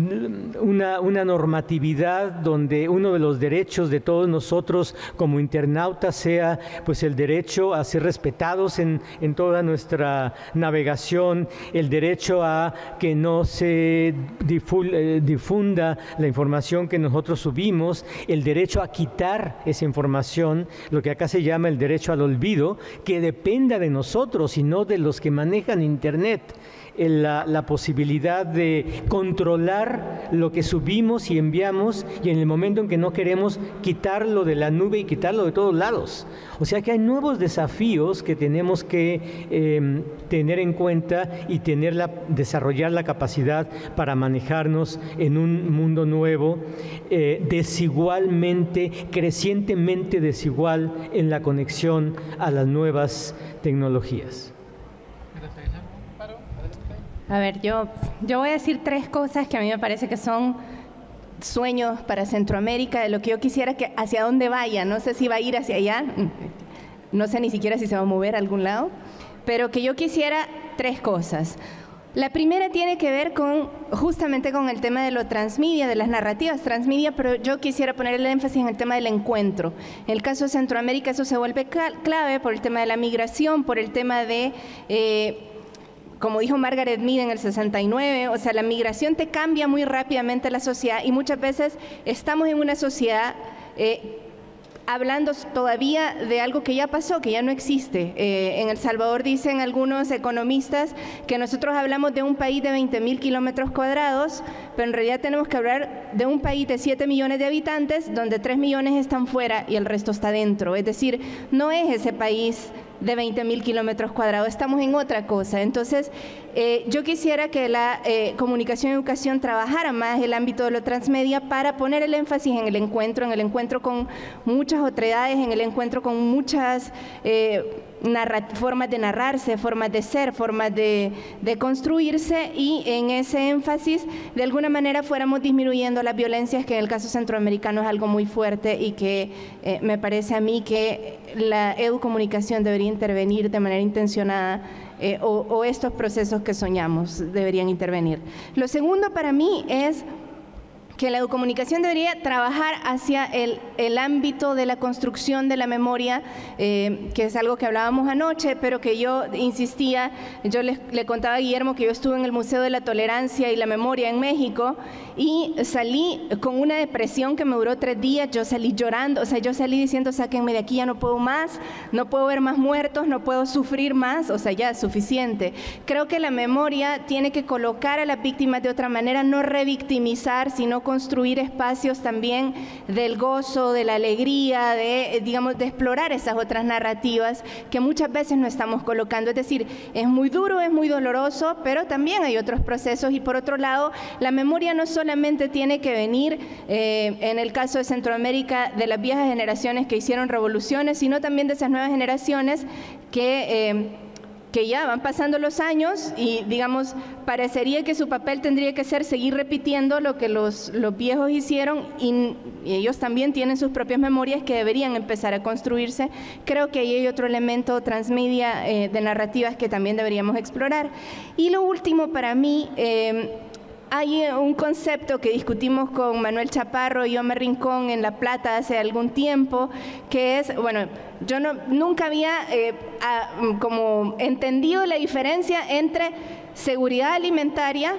una, una normatividad donde uno de los derechos de todos nosotros como internautas sea pues el derecho a ser respetados en, en toda nuestra navegación, el derecho a que no se diful, eh, difunda la información que nosotros subimos, el derecho a quitar esa información, lo que acá se llama el derecho al olvido, que dependa de nosotros y no de los que manejan Internet. La, la posibilidad de controlar lo que subimos y enviamos y en el momento en que no queremos quitarlo de la nube y quitarlo de todos lados. O sea que hay nuevos desafíos que tenemos que eh, tener en cuenta y tener la, desarrollar la capacidad para manejarnos en un mundo nuevo, eh, desigualmente, crecientemente desigual en la conexión a las nuevas tecnologías. A ver, yo, yo voy a decir tres cosas que a mí me parece que son sueños para Centroamérica, de lo que yo quisiera que hacia dónde vaya. No sé si va a ir hacia allá, no sé ni siquiera si se va a mover a algún lado, pero que yo quisiera tres cosas. La primera tiene que ver con justamente con el tema de lo transmedia, de las narrativas transmedia, pero yo quisiera poner el énfasis en el tema del encuentro. En el caso de Centroamérica eso se vuelve clave por el tema de la migración, por el tema de, eh, como dijo Margaret Mead en el sesenta y nueve, o sea, la migración te cambia muy rápidamente la sociedad y muchas veces estamos en una sociedad eh, hablando todavía de algo que ya pasó, que ya no existe. Eh, en El Salvador dicen algunos economistas que nosotros hablamos de un país de veinte mil kilómetros cuadrados, pero en realidad tenemos que hablar de un país de siete millones de habitantes, donde tres millones están fuera y el resto está dentro. Es decir, no es ese país de veinte mil kilómetros cuadrados, estamos en otra cosa. Entonces, eh, yo quisiera que la eh, comunicación y educación trabajara más el ámbito de lo transmedia para poner el énfasis en el encuentro, en el encuentro con muchas otredades, en el encuentro con muchas eh, formas de narrarse, formas de ser, formas de, de construirse, y en ese énfasis de alguna manera fuéramos disminuyendo las violencias, que en el caso centroamericano es algo muy fuerte y que eh, me parece a mí que la educomunicación debería intervenir de manera intencionada, eh, o, o estos procesos que soñamos deberían intervenir. Lo segundo para mí es que la educomunicación debería trabajar hacia el, el ámbito de la construcción de la memoria, eh, que es algo que hablábamos anoche, pero que yo insistía. Yo le, le contaba a Guillermo que yo estuve en el Museo de la Tolerancia y la Memoria en México y salí con una depresión que me duró tres días. Yo salí llorando, o sea, yo salí diciendo, sáquenme de aquí, ya no puedo más, no puedo ver más muertos, no puedo sufrir más, o sea, ya es suficiente. Creo que la memoria tiene que colocar a las víctimas de otra manera, no revictimizar, sino construir espacios también del gozo, de la alegría, de, digamos, de explorar esas otras narrativas que muchas veces no estamos colocando. Es decir, es muy duro, es muy doloroso, pero también hay otros procesos. Y por otro lado, la memoria no solamente tiene que venir, eh, en el caso de Centroamérica, de las viejas generaciones que hicieron revoluciones, sino también de esas nuevas generaciones que Eh, que ya van pasando los años y, digamos, parecería que su papel tendría que ser seguir repitiendo lo que los, los viejos hicieron, y, y ellos también tienen sus propias memorias que deberían empezar a construirse. Creo que ahí hay otro elemento transmedia eh, de narrativas que también deberíamos explorar. Y lo último para mí, eh, hay un concepto que discutimos con Manuel Chaparro y Omer Rincón en La Plata hace algún tiempo, que es, bueno, yo no, nunca había eh, a, como entendido la diferencia entre seguridad alimentaria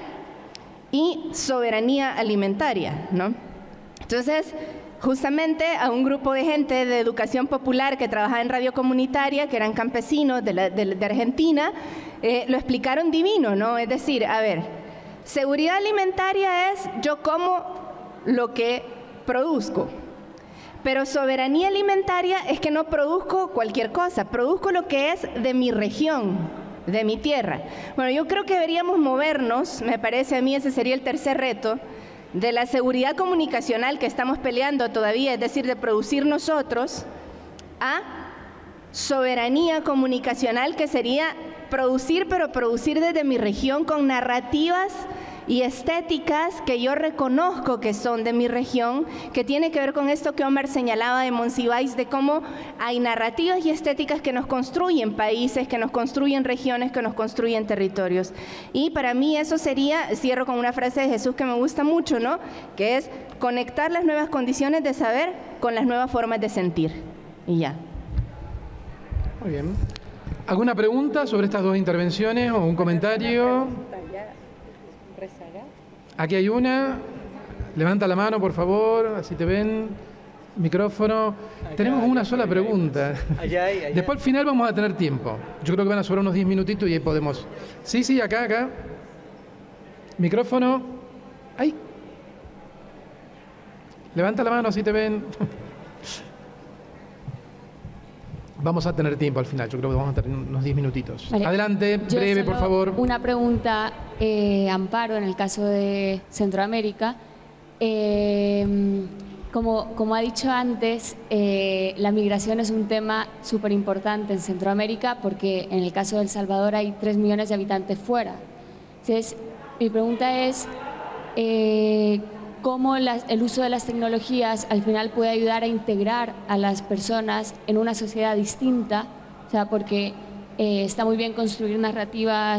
y soberanía alimentaria, ¿no? Entonces, justamente a un grupo de gente de educación popular que trabajaba en radio comunitaria, que eran campesinos de, la, de, de Argentina, eh, lo explicaron divino, ¿no? Es decir, a ver, seguridad alimentaria es yo como lo que produzco, pero soberanía alimentaria es que no produzco cualquier cosa, produzco lo que es de mi región, de mi tierra. Bueno, yo creo que deberíamos movernos, me parece a mí ese sería el tercer reto, de la seguridad comunicacional que estamos peleando todavía, es decir, de producir nosotros, a soberanía comunicacional, que sería producir, pero producir desde mi región con narrativas y estéticas que yo reconozco que son de mi región, que tiene que ver con esto que Omar señalaba de Monsiváis, de cómo hay narrativas y estéticas que nos construyen países, que nos construyen regiones, que nos construyen territorios. Y para mí eso sería, cierro con una frase de Jesús que me gusta mucho, ¿no? Que es conectar las nuevas condiciones de saber con las nuevas formas de sentir. Y ya. Muy bien. ¿Alguna pregunta sobre estas dos intervenciones o un comentario? Aquí hay una. Levanta la mano, por favor, así te ven. Micrófono. Tenemos una sola pregunta. Allá hay, allá. Después al final vamos a tener tiempo. Yo creo que van a sobrar unos diez minutitos y ahí podemos. Sí, sí, acá, acá. Micrófono. Ahí. Levanta la mano, así te ven. Vamos a tener tiempo al final, yo creo que vamos a tener unos diez minutitos. Vale. Adelante, Yo breve, por favor. Una pregunta, eh, Amparo, en el caso de Centroamérica. Eh, como, como ha dicho antes, eh, la migración es un tema súper importante en Centroamérica porque en el caso de El Salvador hay tres millones de habitantes fuera. Entonces, mi pregunta es, eh, cómo las, el uso de las tecnologías al final puede ayudar a integrar a las personas en una sociedad distinta, o sea, porque eh, está muy bien construir narrativas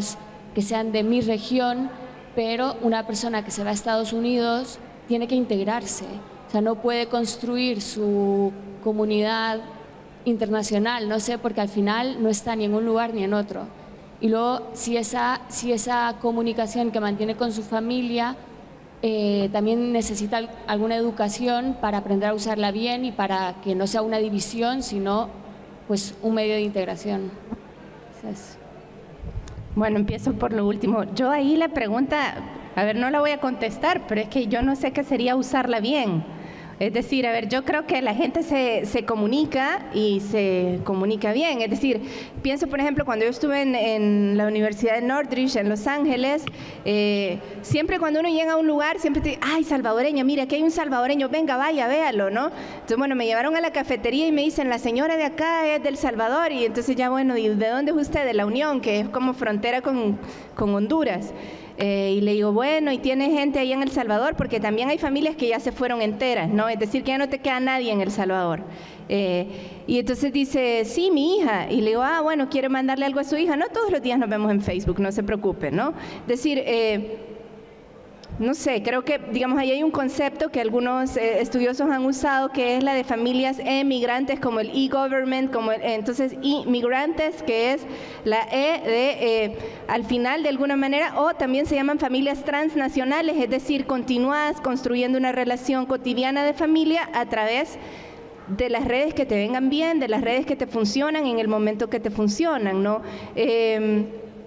que sean de mi región, pero una persona que se va a Estados Unidos tiene que integrarse, o sea, no puede construir su comunidad internacional, no sé, porque al final no está ni en un lugar ni en otro. Y luego, si esa, si esa comunicación que mantiene con su familia eh, también necesita alguna educación para aprender a usarla bien y para que no sea una división, sino pues un medio de integración. Gracias. Bueno, empiezo por lo último. Yo ahí la pregunta, a ver, no la voy a contestar, pero es que yo no sé qué sería usarla bien. Es decir, a ver, yo creo que la gente se, se comunica y se comunica bien. Es decir, pienso, por ejemplo, cuando yo estuve en, en la Universidad de Northridge, en Los Ángeles, eh, siempre cuando uno llega a un lugar, siempre te dice, ay, salvadoreño, mira, aquí hay un salvadoreño, venga, vaya, véalo, ¿no? Entonces, bueno, me llevaron a la cafetería y me dicen, la señora de acá es del Salvador, y entonces ya, bueno, ¿y de dónde es usted? De La Unión, que es como frontera con, con Honduras. Eh, y le digo, bueno, ¿y tiene gente ahí en El Salvador? Porque también hay familias que ya se fueron enteras, ¿no? Es decir, que ya no te queda nadie en El Salvador. Eh, y entonces dice, sí, mi hija. Y le digo, ah, bueno, ¿quiere mandarle algo a su hija? No, todos los días nos vemos en Facebook, no se preocupe, ¿no? Es decir, eh, no sé, creo que, digamos, ahí hay un concepto que algunos eh, estudiosos han usado, que es la de familias emigrantes, como el e-government, como el, entonces inmigrantes, que es la E de, eh, al final de alguna manera, o también se llaman familias transnacionales, es decir, continúas construyendo una relación cotidiana de familia a través de las redes que te vengan bien, de las redes que te funcionan en el momento que te funcionan, ¿no? Eh,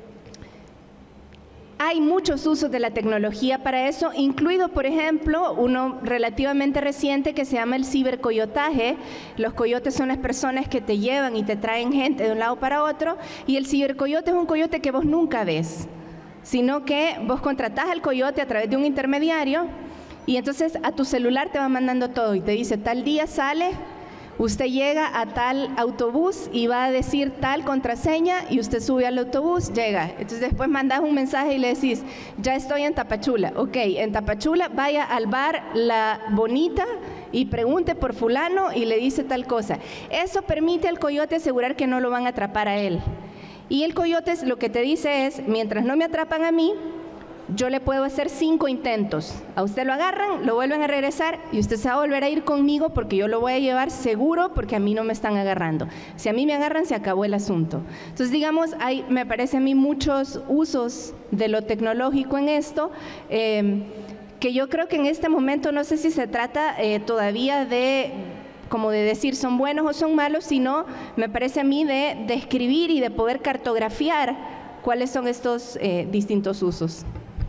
Hay muchos usos de la tecnología para eso, incluido, por ejemplo, uno relativamente reciente que se llama el cibercoyotaje. Los coyotes son las personas que te llevan y te traen gente de un lado para otro, y el cibercoyote es un coyote que vos nunca ves, sino que vos contratás al coyote a través de un intermediario y entonces a tu celular te va mandando todo y te dice, tal día sale, usted llega a tal autobús y va a decir tal contraseña y usted sube al autobús, llega. Entonces después mandas un mensaje y le decís, ya estoy en Tapachula. Ok, en Tapachula vaya al bar La Bonita y pregunte por fulano y le dice tal cosa. Eso permite al coyote asegurar que no lo van a atrapar a él. Y el coyote lo que te dice es, mientras no me atrapan a mí, yo le puedo hacer cinco intentos. A usted lo agarran, lo vuelven a regresar y usted se va a volver a ir conmigo porque yo lo voy a llevar seguro porque a mí no me están agarrando. Si a mí me agarran, se acabó el asunto. Entonces, digamos, hay, me parece a mí muchos usos de lo tecnológico en esto, eh, que yo creo que en este momento no sé si se trata eh, todavía de como de decir son buenos o son malos, sino me parece a mí de describir y de poder cartografiar cuáles son estos eh, distintos usos.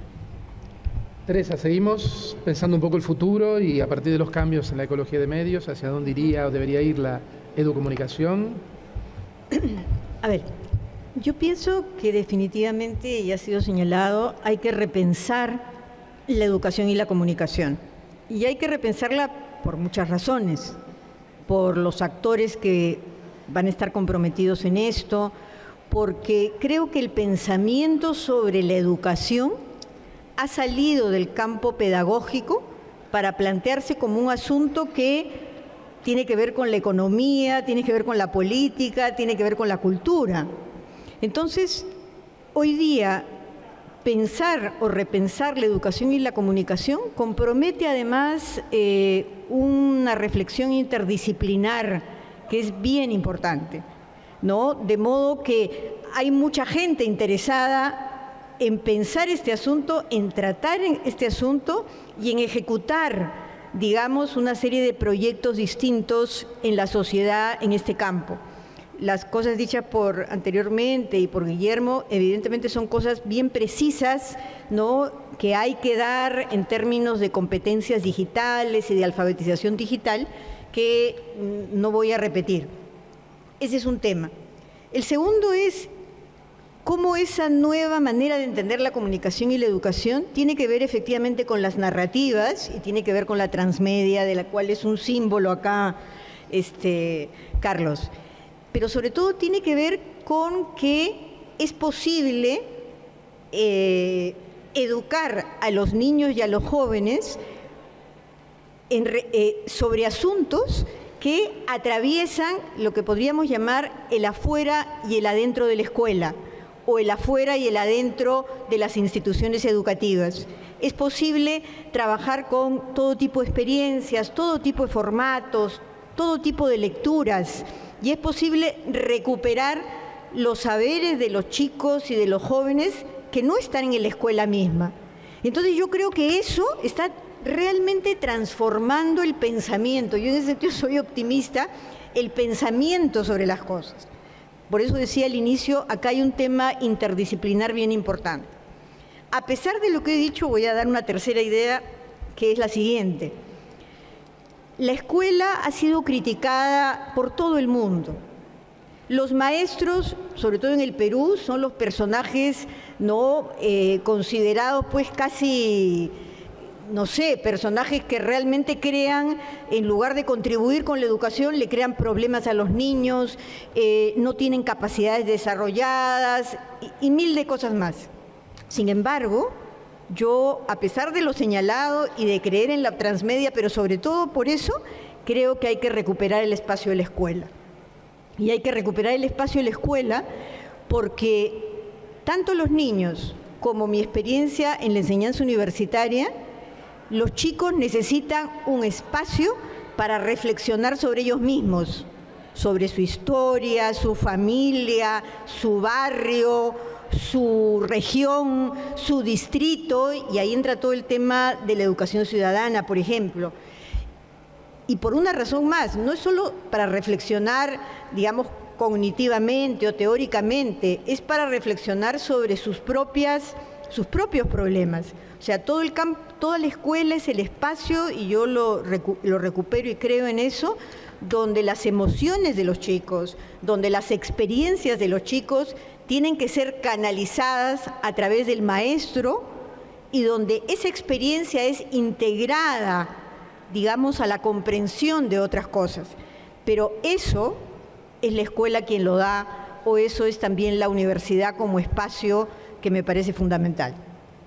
Teresa, seguimos pensando un poco el futuro y a partir de los cambios en la ecología de medios, hacia dónde iría o debería ir la educomunicación. A ver, yo pienso que definitivamente, y ha sido señalado, hay que repensar la educación y la comunicación. Y hay que repensarla por muchas razones, por los actores que van a estar comprometidos en esto, porque creo que el pensamiento sobre la educación ha salido del campo pedagógico para plantearse como un asunto que tiene que ver con la economía, tiene que ver con la política, tiene que ver con la cultura. Entonces, hoy día, pensar o repensar la educación y la comunicación compromete además eh, una reflexión interdisciplinar que es bien importante, ¿no? De modo que hay mucha gente interesada en pensar este asunto, en tratar este asunto y en ejecutar, digamos, una serie de proyectos distintos en la sociedad en este campo. Las cosas dichas por anteriormente y por Guillermo, evidentemente son cosas bien precisas, ¿no?, que hay que dar en términos de competencias digitales y de alfabetización digital, que no voy a repetir. Ese es un tema. El segundo es cómo esa nueva manera de entender la comunicación y la educación tiene que ver efectivamente con las narrativas y tiene que ver con la transmedia, de la cual es un símbolo acá, este, Carlos. Pero sobre todo tiene que ver con que es posible eh, educar a los niños y a los jóvenes en, eh, sobre asuntos que atraviesan lo que podríamos llamar el afuera y el adentro de la escuela, o el afuera y el adentro de las instituciones educativas. Es posible trabajar con todo tipo de experiencias, todo tipo de formatos, todo tipo de lecturas, y es posible recuperar los saberes de los chicos y de los jóvenes que no están en la escuela misma. Entonces yo creo que eso está realmente transformando el pensamiento. Yo en ese sentido soy optimista, el pensamiento sobre las cosas. Por eso decía al inicio, acá hay un tema interdisciplinar bien importante. A pesar de lo que he dicho, voy a dar una tercera idea, que es la siguiente. La escuela ha sido criticada por todo el mundo. Los maestros, sobre todo en el Perú, son los personajes no eh, considerados pues casi, no sé, personajes que realmente crean, en lugar de contribuir con la educación, le crean problemas a los niños, eh, no tienen capacidades desarrolladas y, y mil de cosas más. Sin embargo, yo, a pesar de lo señalado y de creer en la transmedia, pero sobre todo por eso, creo que hay que recuperar el espacio de la escuela. Y hay que recuperar el espacio de la escuela porque tanto los niños como mi experiencia en la enseñanza universitaria, los chicos necesitan un espacio para reflexionar sobre ellos mismos, sobre su historia, su familia, su barrio, su región, su distrito, y ahí entra todo el tema de la educación ciudadana, por ejemplo. Y por una razón más, no es solo para reflexionar, digamos, cognitivamente o teóricamente, es para reflexionar sobre sus propias, sus propios problemas. O sea, todo el campo, toda la escuela es el espacio, y yo lo, recu lo recupero y creo en eso, donde las emociones de los chicos, donde las experiencias de los chicos tienen que ser canalizadas a través del maestro y donde esa experiencia es integrada, digamos, a la comprensión de otras cosas. Pero eso es la escuela quien lo da, o eso es también la universidad como espacio que me parece fundamental.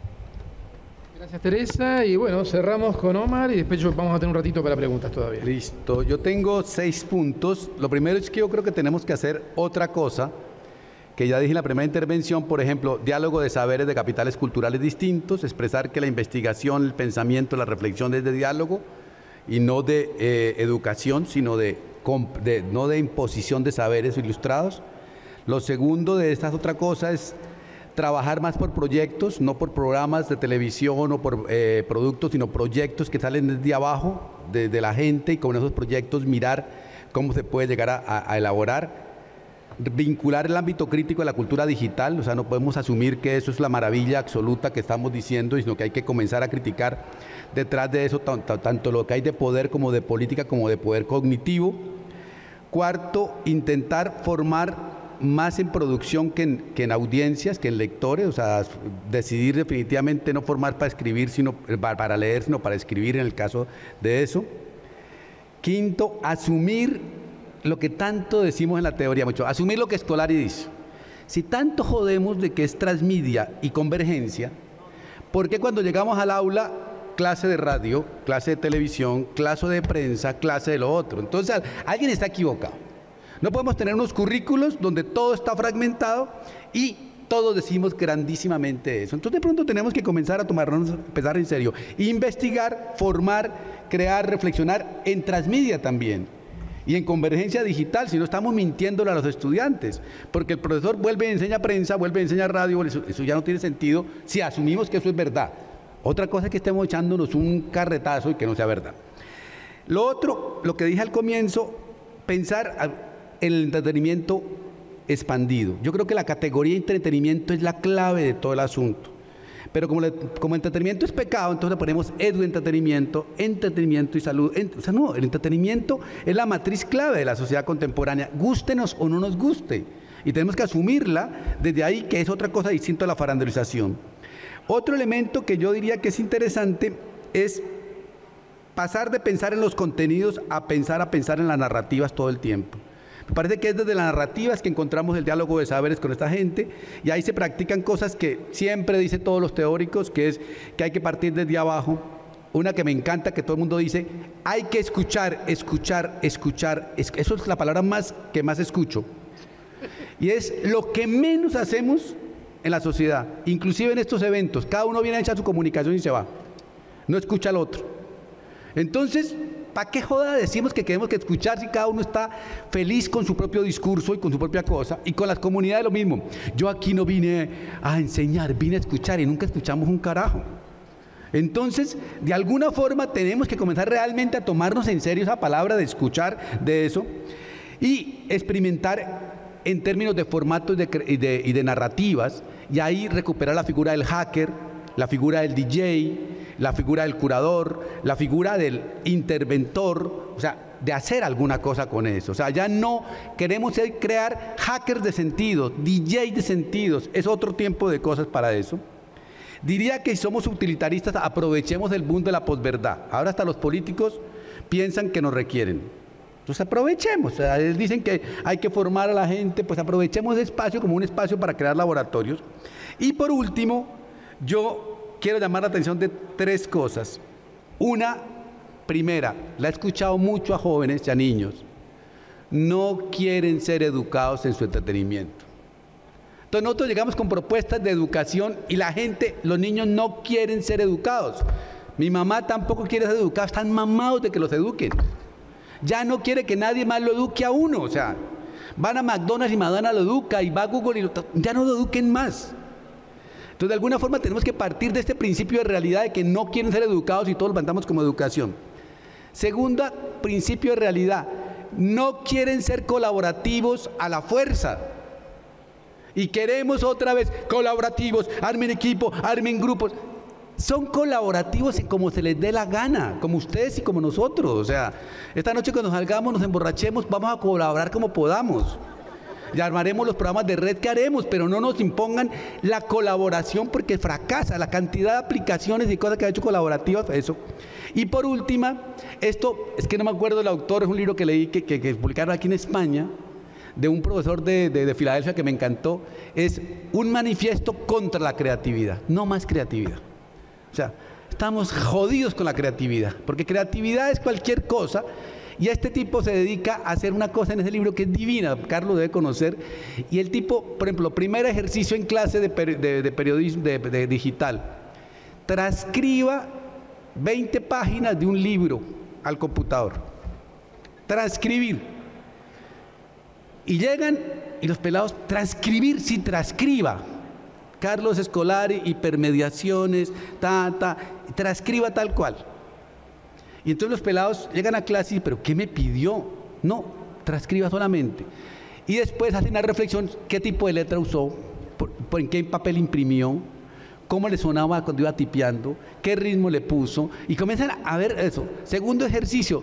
Gracias, Teresa. Y bueno, cerramos con Omar y después vamos a tener un ratito para preguntas todavía. Listo. Yo tengo seis puntos. Lo primero es que yo creo que tenemos que hacer otra cosa, que ya dije en la primera intervención, por ejemplo, diálogo de saberes de capitales culturales distintos, expresar que la investigación, el pensamiento, la reflexión es de diálogo y no de eh, educación, sino de, de, no de imposición de saberes ilustrados. Lo segundo de esta otra cosa es trabajar más por proyectos, no por programas de televisión o por eh, productos, sino proyectos que salen desde abajo, desde de la gente, y con esos proyectos mirar cómo se puede llegar a, a, a elaborar. Vincular el ámbito crítico de la cultura digital, o sea, no podemos asumir que eso es la maravilla absoluta que estamos diciendo, sino que hay que comenzar a criticar detrás de eso tanto, tanto lo que hay de poder como de política como de poder cognitivo. Cuarto, intentar formar más en producción que en, que en audiencias, que en lectores, o sea, decidir definitivamente no formar para escribir, sino para leer, sino para escribir en el caso de eso. Quinto, asumir lo que tanto decimos en la teoría, mucho, asumir lo que Scolari dice. Si tanto jodemos de que es transmedia y convergencia, ¿por qué cuando llegamos al aula, clase de radio, clase de televisión, clase de prensa, clase de lo otro? Entonces, alguien está equivocado. No podemos tener unos currículos donde todo está fragmentado y todos decimos grandísimamente eso. Entonces, de pronto tenemos que comenzar a tomarnos, empezar en serio, investigar, formar, crear, reflexionar en transmedia también. Y en convergencia digital, si no estamos mintiéndole a los estudiantes, porque el profesor vuelve y enseña prensa, vuelve y enseña radio, eso, eso ya no tiene sentido si asumimos que eso es verdad. Otra cosa es que estemos echándonos un carretazo y que no sea verdad. Lo otro, lo que dije al comienzo, pensar en el entretenimiento expandido. Yo creo que la categoría de entretenimiento es la clave de todo el asunto. Pero como, le, como entretenimiento es pecado, entonces le ponemos edu-entretenimiento, entretenimiento y salud. En, o sea, no, el entretenimiento es la matriz clave de la sociedad contemporánea, gústenos o no nos guste. Y tenemos que asumirla desde ahí, que es otra cosa distinta a la farandelización. Otro elemento que yo diría que es interesante es pasar de pensar en los contenidos a pensar a pensar en las narrativas todo el tiempo. Me parece que es desde las narrativas que encontramos el diálogo de saberes con esta gente, y ahí se practican cosas que siempre dicen todos los teóricos, que es que hay que partir desde abajo. Una que me encanta, que todo el mundo dice, hay que escuchar, escuchar, escuchar. Eso es la palabra más que más escucho. Y es lo que menos hacemos en la sociedad, inclusive en estos eventos, cada uno viene a echar su comunicación y se va, no escucha al otro. Entonces, ¿para qué joda decimos que queremos que escuchar si cada uno está feliz con su propio discurso y con su propia cosa? Y con las comunidades lo mismo. Yo aquí no vine a enseñar, vine a escuchar y nunca escuchamos un carajo. Entonces, de alguna forma tenemos que comenzar realmente a tomarnos en serio esa palabra de escuchar de eso y experimentar en términos de formatos y de, y de, y de narrativas, y ahí recuperar la figura del hacker, la figura del D J, la figura del curador, la figura del interventor, o sea, de hacer alguna cosa con eso. O sea, ya no queremos crear hackers de sentidos, D J de sentidos, es otro tiempo de cosas para eso. Diría que si somos utilitaristas, aprovechemos el boom de la posverdad. Ahora hasta los políticos piensan que nos requieren. Entonces aprovechemos, o sea, dicen que hay que formar a la gente, pues aprovechemos ese espacio como un espacio para crear laboratorios. Y por último, yo quiero llamar la atención de tres cosas. Una, primera, la he escuchado mucho a jóvenes y a niños, no quieren ser educados en su entretenimiento. Entonces nosotros llegamos con propuestas de educación y la gente, los niños no quieren ser educados. Mi mamá tampoco quiere ser educada, están mamados de que los eduquen. Ya no quiere que nadie más lo eduque a uno, o sea, van a McDonald's y Madonna lo educa, y va a Google y lo, ya no lo eduquen más. Entonces, de alguna forma tenemos que partir de este principio de realidad de que no quieren ser educados y todos lo mandamos como educación. Segunda, principio de realidad, no quieren ser colaborativos a la fuerza. Y queremos otra vez colaborativos, armen equipo, armen grupos. Son colaborativos como se les dé la gana, como ustedes y como nosotros. O sea, esta noche cuando salgamos, nos emborrachemos, vamos a colaborar como podamos. Y armaremos los programas de red que haremos, pero no nos impongan la colaboración porque fracasa la cantidad de aplicaciones y cosas que ha hecho colaborativas, eso. Y por última, esto, es que no me acuerdo del autor, es un libro que leí, que, que, que publicaron aquí en España, de un profesor de, de, de Filadelfia que me encantó, es un manifiesto contra la creatividad, no más creatividad. O sea, estamos jodidos con la creatividad, porque creatividad es cualquier cosa, y a este tipo se dedica a hacer una cosa en ese libro que es divina, Carlos debe conocer, y el tipo, por ejemplo, primer ejercicio en clase de, de, de periodismo de, de digital, transcriba veinte páginas de un libro al computador, transcribir, y llegan, y los pelados, transcribir, sí, transcriba, Carlos Escolari, hipermediaciones, ta, ta, transcriba tal cual. Y entonces los pelados llegan a clase y dicen, ¿pero qué me pidió? No, transcriba solamente. Y después hacen una reflexión, ¿qué tipo de letra usó? ¿Por, por en qué papel imprimió? ¿Cómo le sonaba cuando iba tipeando? ¿Qué ritmo le puso? Y comienzan a ver eso. Segundo ejercicio,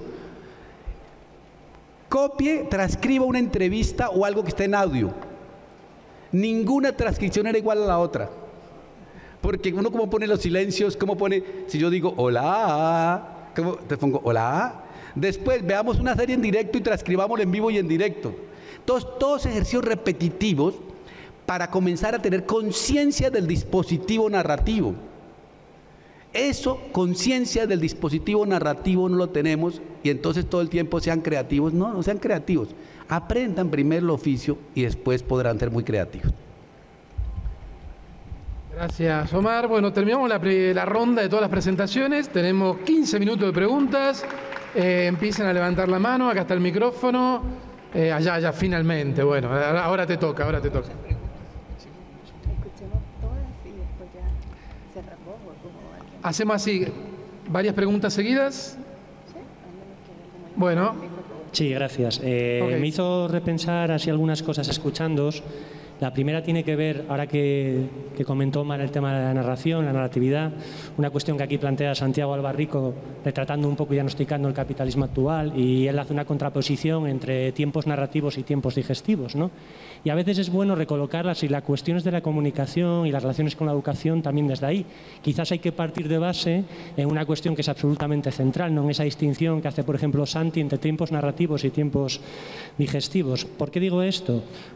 copie, transcriba una entrevista o algo que esté en audio. Ninguna transcripción era igual a la otra. Porque uno cómo pone los silencios, cómo pone, si yo digo hola, ¿cómo te pongo hola? Después veamos una serie en directo y transcribámosla en vivo y en directo. Entonces, todos ejercicios repetitivos para comenzar a tener conciencia del dispositivo narrativo. Eso, conciencia del dispositivo narrativo, no lo tenemos y entonces todo el tiempo sean creativos. No, no sean creativos. Aprendan primero el oficio y después podrán ser muy creativos. Gracias, Omar. Bueno, terminamos la, la ronda de todas las presentaciones. Tenemos quince minutos de preguntas. Eh, empiecen a levantar la mano. Acá está el micrófono. Eh, allá, allá, finalmente. Bueno, ahora te toca, ahora te toca. Hacemos así, varias preguntas seguidas. Bueno. Sí, gracias. Eh, okay. Me hizo repensar así algunas cosas escuchándoos. La primera tiene que ver, ahora que, que comentó Omar el tema de la narración, la narratividad, una cuestión que aquí plantea Santiago Albarrico, retratando un poco y diagnosticando el capitalismo actual, y él hace una contraposición entre tiempos narrativos y tiempos digestivos, ¿no? Y a veces es bueno recolocarlas y las cuestiones de la comunicación y las relaciones con la educación también desde ahí. Quizás hay que partir de base en una cuestión que es absolutamente central, ¿no? En esa distinción que hace, por ejemplo, Santi entre tiempos narrativos y tiempos digestivos. ¿Por qué digo esto?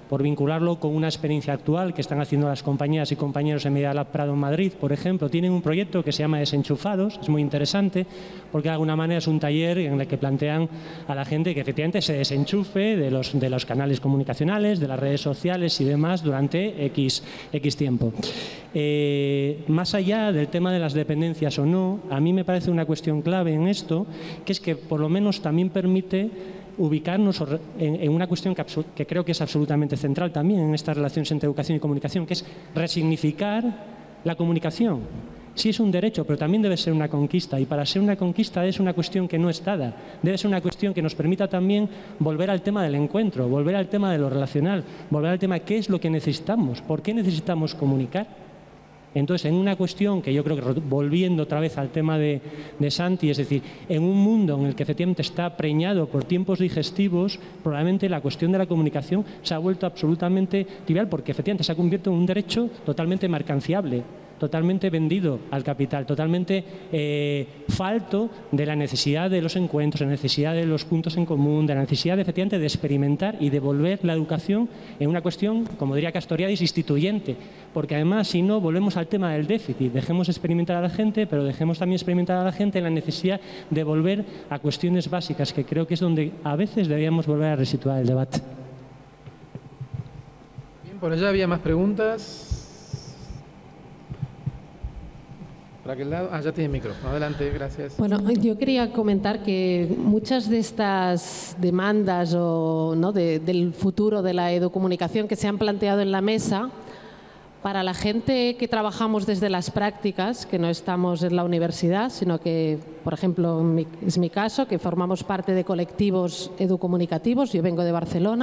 por vincularlo con una experiencia actual que están haciendo las compañeras y compañeros en Media Lab Prado en Madrid, por ejemplo. Tienen un proyecto que se llama Desenchufados, es muy interesante porque de alguna manera es un taller en el que plantean a la gente que efectivamente se desenchufe de los, de los canales comunicacionales, de las redes sociales y demás durante X, X tiempo. Eh, más allá del tema de las dependencias o no, a mí me parece una cuestión clave en esto, que es que por lo menos también permite ubicarnos en, en una cuestión que, que creo que es absolutamente central también en estas relaciones entre educación y comunicación, que es resignificar la comunicación. Sí es un derecho, pero también debe ser una conquista, y para ser una conquista es una cuestión que no es dada, debe ser una cuestión que nos permita también volver al tema del encuentro, volver al tema de lo relacional, volver al tema de qué es lo que necesitamos, por qué necesitamos comunicar. Entonces, en una cuestión que yo creo que, volviendo otra vez al tema de, de Santi, es decir, en un mundo en el que efectivamente está preñado por tiempos digestivos, probablemente la cuestión de la comunicación se ha vuelto absolutamente trivial, porque efectivamente se ha convertido en un derecho totalmente mercanciable, totalmente vendido al capital, totalmente eh, falto de la necesidad de los encuentros, de la necesidad de los puntos en común, de la necesidad de, efectivamente de experimentar y de volver la educación en una cuestión, como diría Castoriadis, instituyente, porque además si no volvemos al tema del déficit, dejemos experimentar a la gente, pero dejemos también experimentar a la gente en la necesidad de volver a cuestiones básicas, que creo que es donde a veces deberíamos volver a resituar el debate. Bien, por allá había más preguntas. Por aquel lado. Ah, ya tiene micrófono. Adelante, gracias. Bueno, yo quería comentar que muchas de estas demandas o, ¿no? de, del futuro de la educomunicación que se han planteado en la mesa, para la gente que trabajamos desde las prácticas, que no estamos en la universidad, sino que, por ejemplo, mi, es mi caso, que formamos parte de colectivos educomunicativos, yo vengo de Barcelona.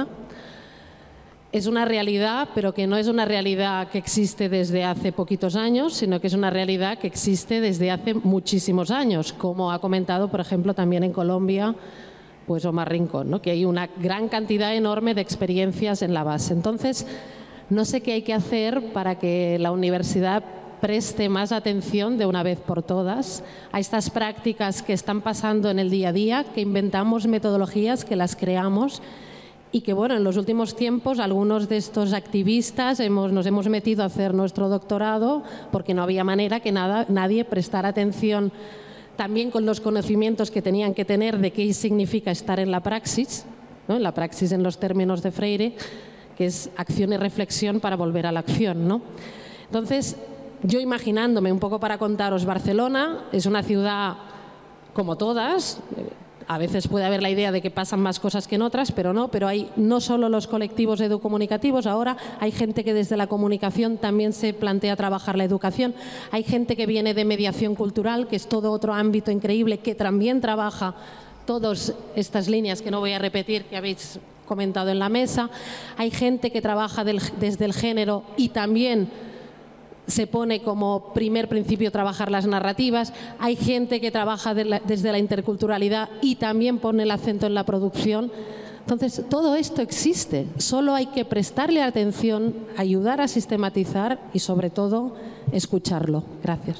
Es una realidad, pero que no es una realidad que existe desde hace poquitos años, sino que es una realidad que existe desde hace muchísimos años, como ha comentado, por ejemplo, también en Colombia, pues Omar Rincón, ¿no? Que hay una gran cantidad enorme de experiencias en la base. Entonces, no sé qué hay que hacer para que la universidad preste más atención de una vez por todas a estas prácticas que están pasando en el día a día, que inventamos metodologías, que las creamos. Y que, bueno, en los últimos tiempos algunos de estos activistas hemos, nos hemos metido a hacer nuestro doctorado porque no había manera que nada, nadie prestara atención también con los conocimientos que tenían que tener de qué significa estar en la praxis, ¿no? En la praxis en los términos de Freire, que es acción y reflexión para volver a la acción, ¿no? Entonces, yo imaginándome un poco para contaros, Barcelona es una ciudad como todas. A veces puede haber la idea de que pasan más cosas que en otras, pero no, pero hay no solo los colectivos educomunicativos, ahora hay gente que desde la comunicación también se plantea trabajar la educación, hay gente que viene de mediación cultural, que es todo otro ámbito increíble, que también trabaja todas estas líneas que no voy a repetir, que habéis comentado en la mesa, hay gente que trabaja del, desde el género y también se pone como primer principio trabajar las narrativas, hay gente que trabaja de la, desde la interculturalidad y también pone el acento en la producción. Entonces, todo esto existe, solo hay que prestarle atención, ayudar a sistematizar y, sobre todo, escucharlo. Gracias.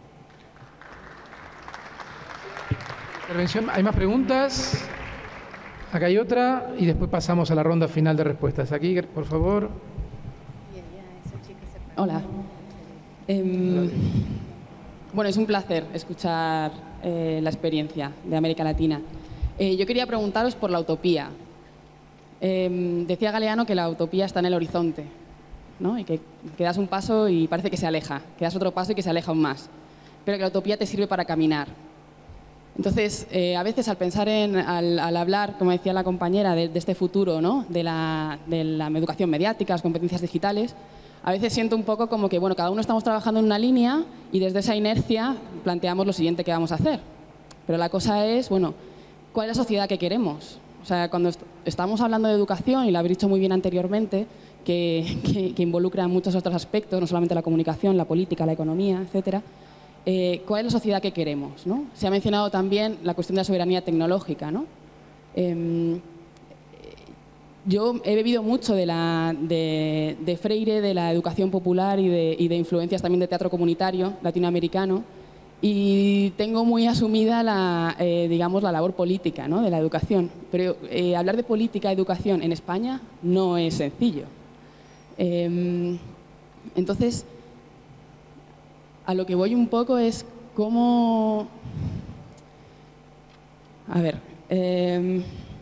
Intervención. ¿Hay más preguntas? Acá hay otra y después pasamos a la ronda final de respuestas. Aquí, por favor. Hola. Eh, bueno, es un placer escuchar eh, la experiencia de América Latina. Eh, yo quería preguntaros por la utopía. Eh, decía Galeano que la utopía está en el horizonte, ¿no? Y que, que das un paso y parece que se aleja, que das otro paso y que se aleja aún más, pero que la utopía te sirve para caminar. Entonces, eh, a veces al pensar en, al, al hablar, como decía la compañera, de, de este futuro, ¿no? de, la, de la educación mediática, las competencias digitales, a veces siento un poco como que, bueno, cada uno estamos trabajando en una línea y desde esa inercia planteamos lo siguiente que vamos a hacer. Pero la cosa es, bueno, ¿cuál es la sociedad que queremos? O sea, cuando est estamos hablando de educación, y lo habéis dicho muy bien anteriormente, que, que, que involucra muchos otros aspectos, no solamente la comunicación, la política, la economía, etcétera, eh, ¿cuál es la sociedad que queremos, ¿no? Se ha mencionado también la cuestión de la soberanía tecnológica, ¿no? Eh, Yo he bebido mucho de, la, de, de Freire, de la educación popular y de, y de influencias también de teatro comunitario latinoamericano, y tengo muy asumida la, eh, digamos, la labor política, ¿no?, de la educación. Pero eh, hablar de política, educación en España no es sencillo. Eh, entonces, a lo que voy un poco es cómo... A ver... Eh,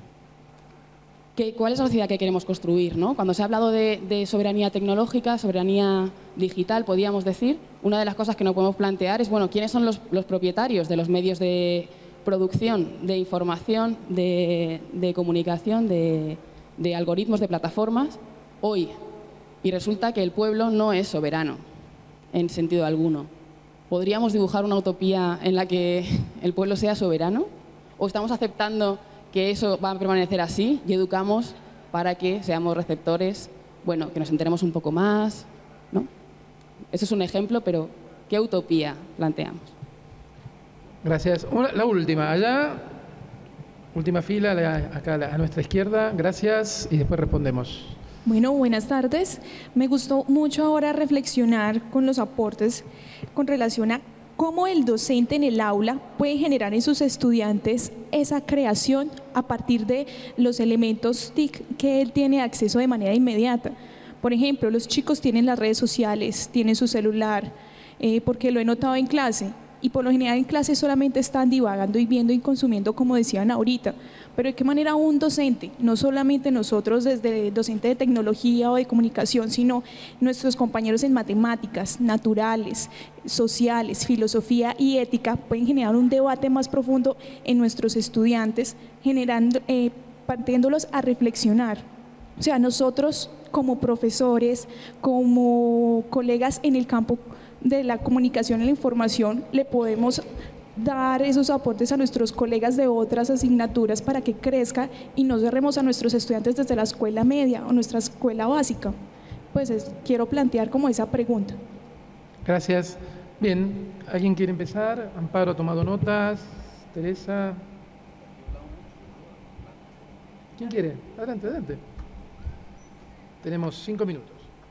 ¿qué, ¿Cuál es la sociedad que queremos construir, ¿no? Cuando se ha hablado de, de soberanía tecnológica, soberanía digital, podríamos decir, una de las cosas que nos podemos plantear es, bueno, ¿quiénes son los, los propietarios de los medios de producción, de información, de, de comunicación, de, de algoritmos, de plataformas, hoy? Y resulta que el pueblo no es soberano, en sentido alguno. ¿Podríamos dibujar una utopía en la que el pueblo sea soberano? ¿O estamos aceptando que eso va a permanecer así y educamos para que seamos receptores, bueno, que nos enteremos un poco más, ¿no? Ese es un ejemplo, pero ¿qué utopía planteamos? Gracias. Una, la última, allá, última fila, la, acá a nuestra izquierda, gracias, y después respondemos. Bueno, buenas tardes. Me gustó mucho ahora reflexionar con los aportes con relación a cómo el docente en el aula puede generar en sus estudiantes esa creación a partir de los elementos T I C que él tiene acceso de manera inmediata. Por ejemplo, los chicos tienen las redes sociales, tienen su celular, eh, porque lo he notado en clase, y por lo general en clase solamente están divagando y viendo y consumiendo, como decían ahorita. Pero ¿de qué manera un docente, no solamente nosotros desde docente de tecnología o de comunicación, sino nuestros compañeros en matemáticas, naturales, sociales, filosofía y ética, pueden generar un debate más profundo en nuestros estudiantes, generando, eh, partiéndolos a reflexionar? O sea, nosotros como profesores, como colegas en el campo de la comunicación y la información, le podemos dar esos aportes a nuestros colegas de otras asignaturas para que crezca y no cerremos a nuestros estudiantes desde la escuela media o nuestra escuela básica. Pues es, quiero plantear como esa pregunta. Gracias. Bien, ¿alguien quiere empezar? Amparo ha tomado notas. Teresa. ¿Quién quiere? Adelante, adelante. Tenemos cinco minutos.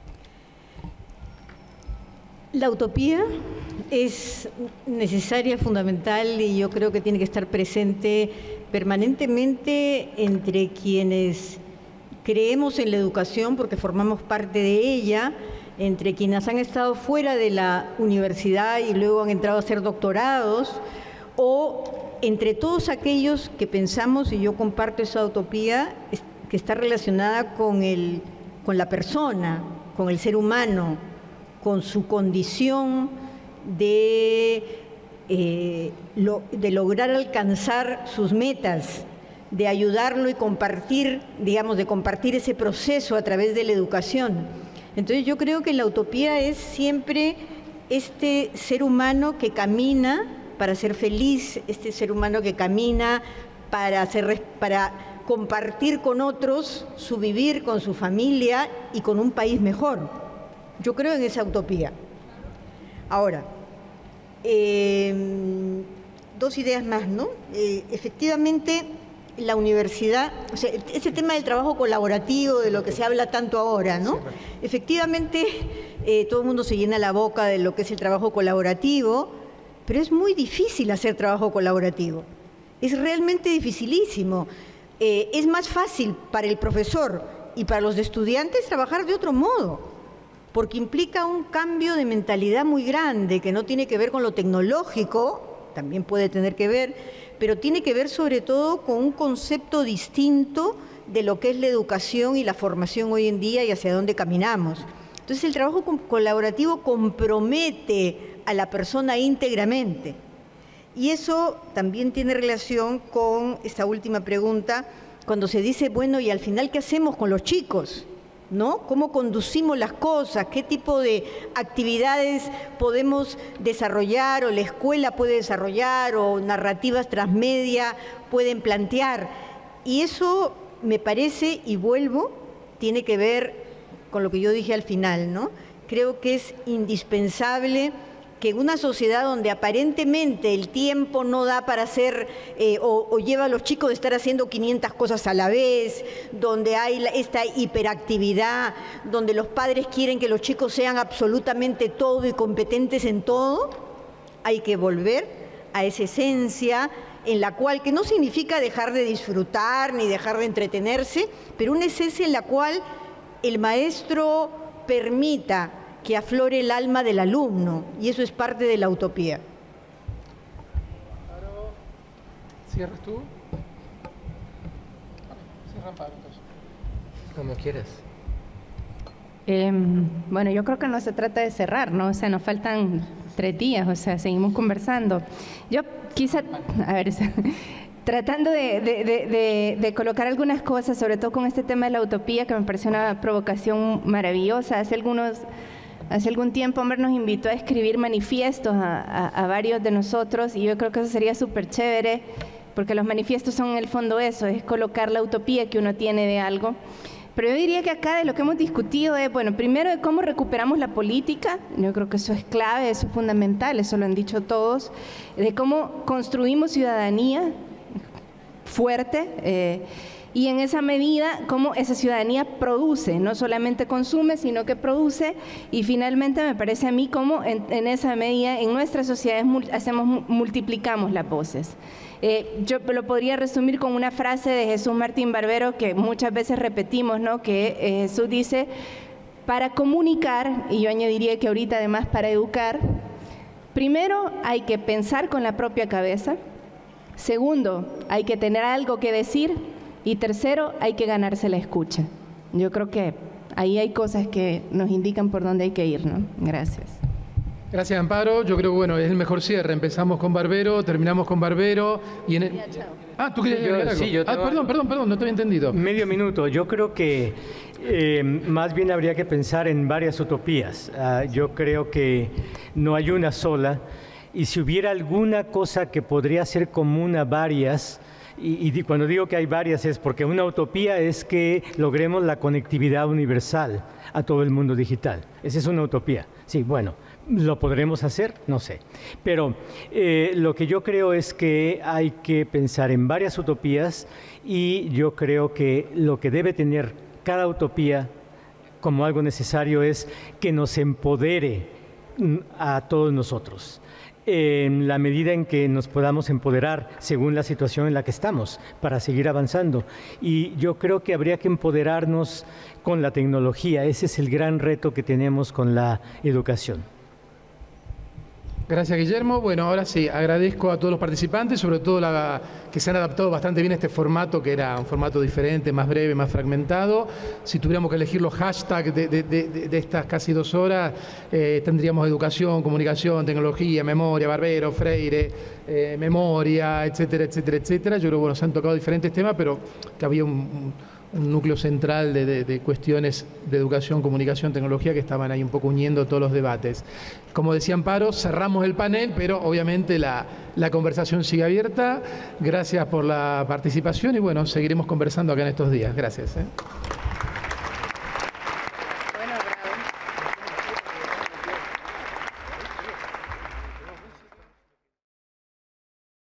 La utopía es necesaria, fundamental, y yo creo que tiene que estar presente permanentemente entre quienes creemos en la educación porque formamos parte de ella, entre quienes han estado fuera de la universidad y luego han entrado a hacer doctorados, o entre todos aquellos que pensamos, y yo comparto esa utopía, que está relacionada con, el, con la persona, con el ser humano, con su condición de, eh, lo, de lograr alcanzar sus metas, de ayudarlo y compartir, digamos, de compartir ese proceso a través de la educación. Entonces yo creo que la utopía es siempre este ser humano que camina para ser feliz, este ser humano que camina para, hacer, para compartir con otros su vivir, con su familia y con un país mejor. Yo creo en esa utopía. Ahora, eh, dos ideas más, ¿no? Eh, efectivamente, la universidad, o sea, ese tema del trabajo colaborativo, de lo que se habla tanto ahora, ¿no? Efectivamente, eh, todo el mundo se llena la boca de lo que es el trabajo colaborativo, pero es muy difícil hacer trabajo colaborativo. Es realmente dificilísimo. Eh, es más fácil para el profesor y para los estudiantes trabajar de otro modo, porque implica un cambio de mentalidad muy grande que no tiene que ver con lo tecnológico, también puede tener que ver, pero tiene que ver sobre todo con un concepto distinto de lo que es la educación y la formación hoy en día y hacia dónde caminamos. Entonces el trabajo colaborativo compromete a la persona íntegramente. Y eso también tiene relación con esta última pregunta, cuando se dice, bueno, ¿y al final qué hacemos con los chicos? ¿No? ¿Cómo conducimos las cosas? ¿Qué tipo de actividades podemos desarrollar o la escuela puede desarrollar o narrativas transmedia pueden plantear? Y eso me parece, y vuelvo, tiene que ver con lo que yo dije al final, ¿no? Creo que es indispensable que en una sociedad donde aparentemente el tiempo no da para hacer eh, o, o lleva a los chicos de estar haciendo quinientas cosas a la vez, donde hay la, esta hiperactividad, donde los padres quieren que los chicos sean absolutamente todo y competentes en todo, hay que volver a esa esencia en la cual, que no significa dejar de disfrutar ni dejar de entretenerse, pero una esencia en la cual el maestro permita que aflore el alma del alumno, y eso es parte de la utopía. ¿Cierras tú? Cierran Pablo. Como quieras. Eh, bueno, yo creo que no se trata de cerrar, ¿no? O sea, nos faltan tres días, o sea, seguimos conversando. Yo quizá, a ver, tratando de, de, de, de, de colocar algunas cosas, sobre todo con este tema de la utopía, que me parece una provocación maravillosa. Hace algunos, hace algún tiempo, Hombre nos invitó a escribir manifiestos a, a, a varios de nosotros, y yo creo que eso sería súper chévere, porque los manifiestos son en el fondo eso, es colocar la utopía que uno tiene de algo. Pero yo diría que acá de lo que hemos discutido es, bueno, primero de cómo recuperamos la política, yo creo que eso es clave, eso es fundamental, eso lo han dicho todos, de cómo construimos ciudadanía fuerte, eh, y en esa medida cómo esa ciudadanía produce, no solamente consume, sino que produce, y finalmente me parece a mí cómo en, en esa medida en nuestras sociedades hacemos, multiplicamos las voces. Eh, yo lo podría resumir con una frase de Jesús Martín Barbero que muchas veces repetimos, ¿no? Que eh, Jesús dice, para comunicar, y yo añadiría que ahorita además para educar, primero hay que pensar con la propia cabeza, segundo, hay que tener algo que decir, y tercero, hay que ganarse la escucha. Yo creo que ahí hay cosas que nos indican por dónde hay que ir, ¿no? Gracias. Gracias, Amparo. Yo creo que bueno, es el mejor cierre. Empezamos con Barbero, terminamos con Barbero. Y en el... Ah, tú querías sí, yo, agregar algo. Sí, yo ah, perdón, perdón, perdón, no te había entendido. Medio minuto. Yo creo que eh, más bien habría que pensar en varias utopías. Uh, yo creo que no hay una sola. Y si hubiera alguna cosa que podría ser común a varias, y, y cuando digo que hay varias es porque una utopía es que logremos la conectividad universal a todo el mundo digital. Esa es una utopía. Sí, bueno. ¿Lo podremos hacer? No sé. Pero eh, lo que yo creo es que hay que pensar en varias utopías, y yo creo que lo que debe tener cada utopía como algo necesario es que nos empodere a todos nosotros. En la medida en que nos podamos empoderar según la situación en la que estamos para seguir avanzando. Y yo creo que habría que empoderarnos con la tecnología. Ese es el gran reto que tenemos con la educación. Gracias, Guillermo. Bueno, ahora sí, agradezco a todos los participantes, sobre todo la, que se han adaptado bastante bien a este formato, que era un formato diferente, más breve, más fragmentado. Si tuviéramos que elegir los hashtags de, de, de, de estas casi dos horas, eh, tendríamos educación, comunicación, tecnología, memoria, Barbero, Freire, eh, memoria, etcétera, etcétera, etcétera. Yo creo que bueno, se han tocado diferentes temas, pero que había un, un un núcleo central de, de, de cuestiones de educación, comunicación, tecnología, que estaban ahí un poco uniendo todos los debates. Como decía Amparo, cerramos el panel, pero obviamente la, la conversación sigue abierta. Gracias por la participación y bueno, seguiremos conversando acá en estos días. Gracias. ¿eh?